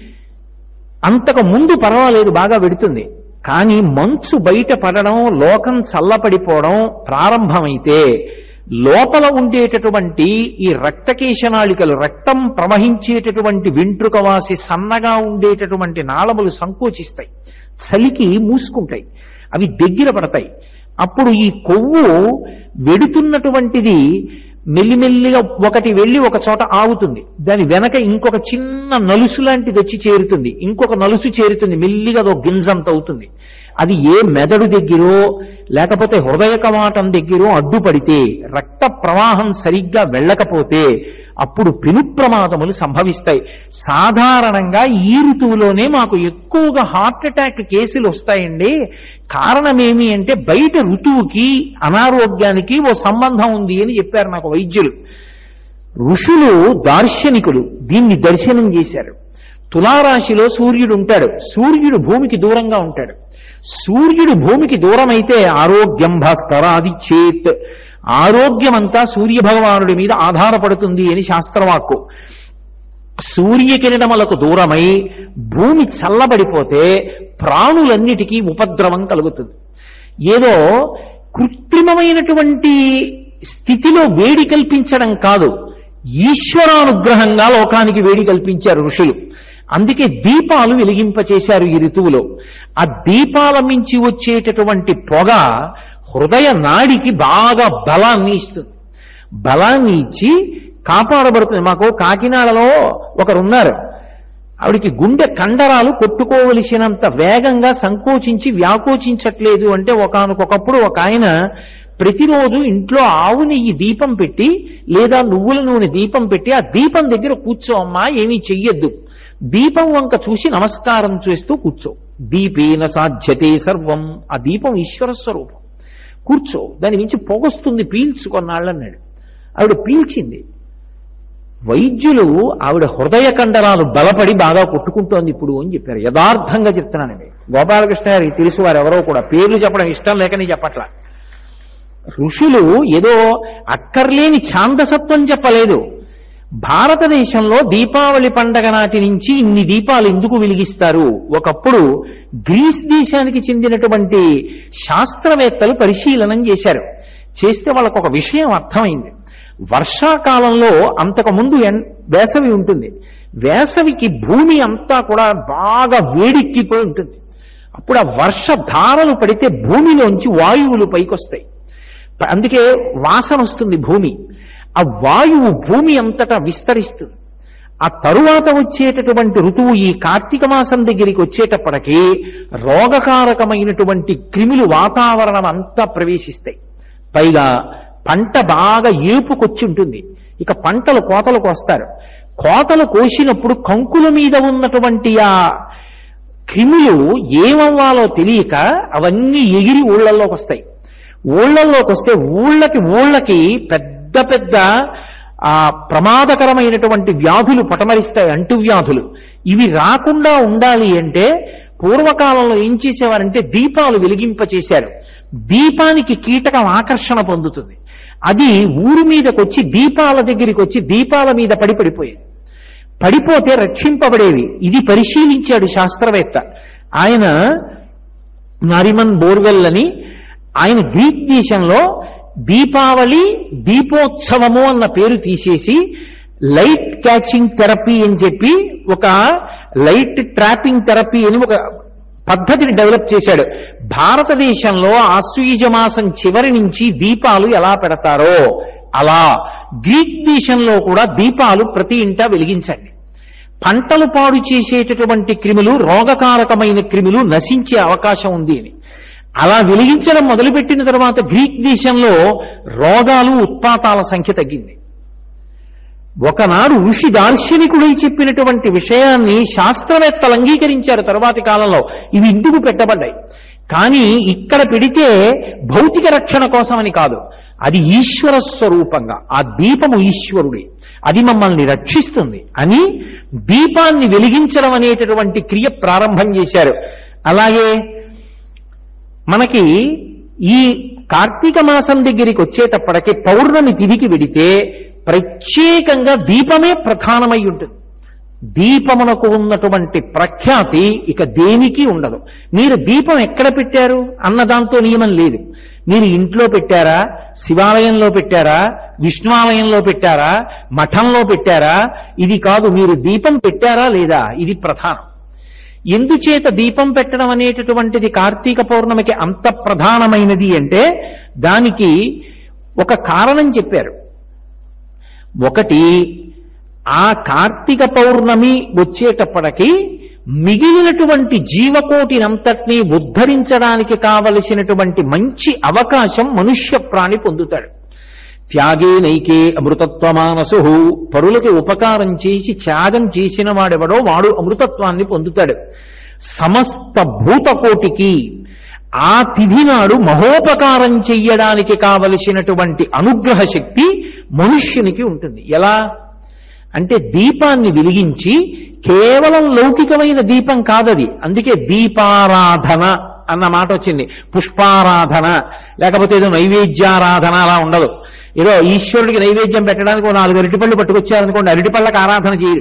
అంతకు ముందు పర్వాలేదు, బాగా వెడుతుంది. కానీ మంచు బయట పడడం, లోకం చల్లపడిపోవడం ప్రారంభమైతే లోపల ఉండేటటువంటి ఈ రక్తకేశనాళికలు, రక్తం ప్రవహించేటటువంటి వెంట్రుకవాసి సన్నగా ఉండేటటువంటి నాళములు సంకోచిస్తాయి, చలికి మూసుకుంటాయి, అవి దగ్గర పడతాయి. అప్పుడు ఈ కొవ్వు వెడుతున్నటువంటిది మెల్లిమెల్లిగా ఒకటి వెళ్ళి ఒక చోట ఆగుతుంది. దాని వెనక ఇంకొక చిన్న నలుసు లాంటిది వచ్చి చేరుతుంది, ఇంకొక నలుసు చేరుతుంది, మెల్లిగా అదో గింజంత అవుతుంది. అది ఏ మెదడు దగ్గరో లేకపోతే హృదయ కవాటం దగ్గరో అడ్డుపడితే, రక్త ప్రవాహం సరిగ్గా వెళ్ళకపోతే అప్పుడు పెను ప్రమాదములు సంభవిస్తాయి. సాధారణంగా ఈ ఋతువులోనే మాకు ఎక్కువగా హార్ట్ అటాక్ కేసులు వస్తాయండి. కారణమేమి అంటే బయట ఋతువుకి అనారోగ్యానికి ఓ సంబంధం ఉంది అని చెప్పారు నాకు వైద్యులు. ఋషులు దార్శనికులు దీన్ని దర్శనం చేశారు. తులారాశిలో సూర్యుడు ఉంటాడు, సూర్యుడు భూమికి దూరంగా ఉంటాడు. సూర్యుడు భూమికి దూరమైతే ఆరోగ్యం భాస్కరాది చేత్, ఆరోగ్యమంతా సూర్య భగవానుడి మీద ఆధారపడుతుంది అని శాస్త్రవాక్కు. సూర్యకిరణములకు దూరమై భూమి చల్లబడిపోతే ప్రాణులన్నిటికీ ఉపద్రవం కలుగుతుంది. ఏదో కృత్రిమమైనటువంటి స్థితిలో వేడి కల్పించడం కాదు, ఈశ్వరానుగ్రహంగా లోకానికి వేడి కల్పించారు ఋషులు. అందుకే దీపాలు వెలిగింపచేశారు ఈ ఋతువులో. ఆ దీపాల మించి వచ్చేటటువంటి పొగ హృదయ నాడికి బాగా బలాన్ని ఇస్తుంది. బలాన్ని ఇచ్చి కాపాడబడుతుంది. మాకు కాకినాడలో ఒకరున్నారు, ఆవిడికి గుండె కండరాలు కొట్టుకోవలసినంత వేగంగా సంకోచించి వ్యాకోచించట్లేదు అంటే ఒకానొకప్పుడు ఒక ఆయన ప్రతిరోజు ఇంట్లో ఆవు నెయ్యి దీపం పెట్టి లేదా నువ్వుల నూనె దీపం పెట్టి ఆ దీపం దగ్గర కూర్చో అమ్మా, ఏమీ చెయ్యొద్దు, దీపం వంక చూసి నమస్కారం చేస్తూ కూర్చో, దీపేన సాధ్యతే సర్వం, ఆ దీపం ఈశ్వర స్వరూపం, కూర్చో, దాని నుంచి పొగొస్తుంది పీల్చుకొన్నాళ్ళన్నాడు. ఆవిడ పీల్చింది. వైద్యులు ఆవిడ హృదయ కండరాలు బలపడి బాగా కొట్టుకుంటోంది ఇప్పుడు అని చెప్పారు. యథార్థంగా చెప్తున్నానండి. గోపాలకృష్ణ గారికి తెలుసు, వారు ఎవరో కూడా పేర్లు చెప్పడం ఇష్టం లేకని చెప్పట్లా. ఋషులు ఏదో అక్కర్లేని ఛాందసత్వం చెప్పలేదు. భారతదేశంలో దీపావళి పండగ నాటి నుంచి ఇన్ని దీపాలు ఎందుకు వెలిగిస్తారు? ఒకప్పుడు గ్రీస్ దేశానికి చెందినటువంటి శాస్త్రవేత్తలు పరిశీలనం చేశారు. చేస్తే వాళ్ళకు ఒక విషయం అర్థమైంది. వర్షాకాలంలో అంతకుముందు వేసవి ఉంటుంది. వేసవికి భూమి అంతా కూడా బాగా వేడెక్కిపోయి ఉంటుంది. అప్పుడు ఆ వర్షధారలు పడితే భూమిలోంచి వాయువులు పైకొస్తాయి. అందుకే వాసన వస్తుంది భూమి. ఆ వాయువు భూమి అంతటా విస్తరిస్తుంది. ఆ తరువాత వచ్చేటటువంటి ఋతువు ఈ కార్తీక మాసం దగ్గరికి వచ్చేటప్పటికీ రోగకారకమైనటువంటి క్రిములు వాతావరణం అంతా ప్రవేశిస్తాయి. పైగా పంట బాగా ఏపుకొచ్చి ఉంటుంది. ఇక పంటలు కోతలకు వస్తారు. కోతలు కోసినప్పుడు కంకుల మీద ఉన్నటువంటి ఆ క్రిములు ఏమవ్వాలో తెలియక అవన్నీ ఎగిరి ఊళ్ళల్లోకి వస్తాయి. ఊళ్ళల్లోకి వస్తే ఊళ్ళకి ఊళ్ళకి పెద్ద పెద్ద ఆ ప్రమాదకరమైనటువంటి వ్యాధులు పటమరిస్తాయి, అంటువ్యాధులు. ఇవి రాకుండా ఉండాలి అంటే పూర్వకాలంలో ఏం చేసేవారంటే దీపాలు వెలిగింపచేశారు. దీపానికి కీటకం ఆకర్షణ పొందుతుంది. అది ఊరి మీదకి వచ్చి దీపాల దగ్గరికి వచ్చి దీపాల మీద పడి పడిపోయేది. పడిపోతే రక్షింపబడేవి. ఇది పరిశీలించాడు శాస్త్రవేత్త. ఆయన నారిమన్ బోర్వెల్ అని, ఆయన గ్రీక్ దేశంలో దీపావళి దీపోత్సవము అన్న పేరు తీసేసి లైట్ క్యాచింగ్ థెరపీ అని చెప్పి ఒక లైట్ ట్రాపింగ్ థెరపీ అని ఒక పద్ధతిని డెవలప్ చేశాడు. భారతదేశంలో ఆశ్వీజ మాసం చివరి నుంచి దీపాలు ఎలా పెడతారో అలా గ్రీక్ దేశంలో కూడా దీపాలు ప్రతి ఇంటా వెలిగించండి. పంటలు పాడు చేసేటటువంటి క్రిములు, రోగకారకమైన క్రిములు నశించే అవకాశం ఉంది అని అలా వెలిగించడం మొదలుపెట్టిన తర్వాత గ్రీక్ దేశంలో రోగాలు, ఉత్పాతాల సంఖ్య తగ్గింది. ఒకనాడు ఋషి దార్శనికుడై చెప్పినటువంటి విషయాన్ని శాస్త్రవేత్తలు అంగీకరించారు తర్వాతి కాలంలో. ఇవి ఇందుకు పెట్టబడ్డాయి. కానీ ఇక్కడ పెడితే భౌతిక రక్షణ కోసమని కాదు, అది ఈశ్వర స్వరూపంగా, ఆ దీపము ఈశ్వరుడే, అది మమ్మల్ని రక్షిస్తుంది అని దీపాన్ని వెలిగించడం అనేటటువంటి క్రియ ప్రారంభం చేశారు. అలాగే మనకి ఈ కార్తీక మాసం దగ్గరికి వచ్చేటప్పటికి పౌర్ణమి తిథికి వెడితే ప్రత్యేకంగా దీపమే ప్రధానమై ఉంటుంది. దీపమునకు ఉన్నటువంటి ప్రఖ్యాతి ఇక దేనికి ఉండదు. మీరు దీపం ఎక్కడ పెట్టారు అన్న దాంతో నియమం లేదు. మీరు ఇంట్లో పెట్టారా, శివాలయంలో పెట్టారా, విష్ణువాలయంలో పెట్టారా, మఠంలో పెట్టారా, ఇది కాదు. మీరు దీపం పెట్టారా లేదా, ఇది ప్రధానం. ఎందుచేత దీపం పెట్టడం అనేటటువంటిది కార్తీక పౌర్ణమికి అంత ప్రధానమైనది అంటే దానికి ఒక కారణం చెప్పారు. ఒకటి, ఆ కార్తీక పౌర్ణమి వచ్చేటప్పటికి మిగిలినటువంటి జీవకోటినంతటినీ ఉద్ధరించడానికి కావలసినటువంటి మంచి అవకాశం మనుష్య ప్రాణి పొందుతాడు. త్యాగే నైకే అమృతత్వమానసు, పరులకి ఉపకారం చేసి త్యాగం చేసిన వాడెవడో వాడు అమృతత్వాన్ని పొందుతాడు. సమస్త భూతకోటికి ఆ తిథి నాడు మహోపకారం చెయ్యడానికి కావలసినటువంటి అనుగ్రహ శక్తి మనుష్యునికి ఉంటుంది. ఎలా అంటే దీపాన్ని వెలిగించి, కేవలం లౌకికమైన దీపం కాదది, అందుకే దీపారాధన అన్న మాట వచ్చింది. పుష్పారాధన లేకపోతే ఏదో నైవేద్యారాధన అలా ఉండదు. ఏదో ఈశ్వరుడికి నైవేద్యం పెట్టడానికి నాలుగు అరటిపళ్ళు పట్టుకొచ్చారనుకోండి, అరటిపళ్ళకి ఆరాధన చేయరు.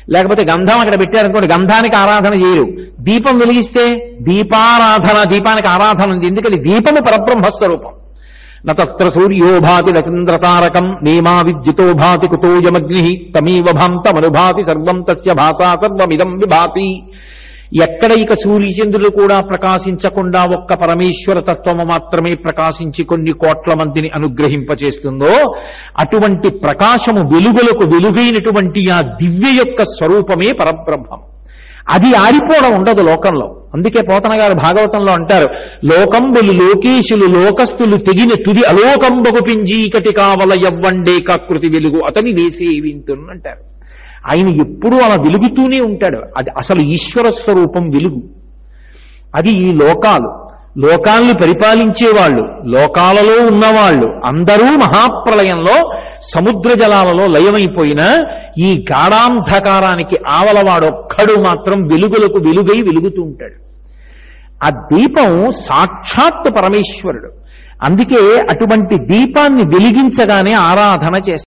లేకపోతే గంధం అక్కడ పెట్టారనుకోండి, గంధానికి ఆరాధన చేయరు. దీపం వెలిగిస్తే దీపారాధన, దీపానికి ఆరాధన ఉంది. ఎందుకని దీపము పరబ్రహ్మస్వరూపం. నత్ర సూర్యో భాతి నచంద్రతారకం నేమా విద్యుతో భాతి కుతోయమగ్ని తమీవ భాంతమనుభాతి సర్వం తస్య భాసా సర్వమిదం విభాతి. ఎక్కడ ఇక సూర్యచంద్రులు కూడా ప్రకాశించకుండా ఒక్క పరమేశ్వర తత్వము మాత్రమే ప్రకాశించి కొన్ని కోట్ల మందిని అనుగ్రహింపచేస్తుందో అటువంటి ప్రకాశము వెలుగులకు వెలుగైనటువంటి ఆ దివ్య యొక్క స్వరూపమే పరబ్రహ్మం. అది ఆరిపోవడం ఉండదు లోకంలో. అందుకే పోతన గారు భాగవతంలో అంటారు, లోకంబులు లోకేశులు లోకస్తులు తెగిన తుది అలోకంబగు పింజీకటి కావల యవ్వండే కాకృతి వెలుగు అతని వేసే వింటున్ అంటారు. ఆయన ఎప్పుడూ అలా వెలుగుతూనే ఉంటాడు. అది అసలు ఈశ్వర స్వరూపం వెలుగు. అది ఈ లోకాలు, లోకాల్ని పరిపాలించేవాళ్ళు, లోకాలలో ఉన్నవాళ్ళు అందరూ మహాప్రళయంలో సముద్ర జలాలలో లయమైపోయినా ఈ గాఢాంధకారానికి ఆవలవాడొక్కడు మాత్రం వెలుగులకు వెలుగై వెలుగుతూ ఉంటాడు. ఆ దీపం సాక్షాత్ పరమేశ్వరుడు. అందుకే అటువంటి దీపాన్ని వెలిగించగానే ఆరాధన చేస్తారు.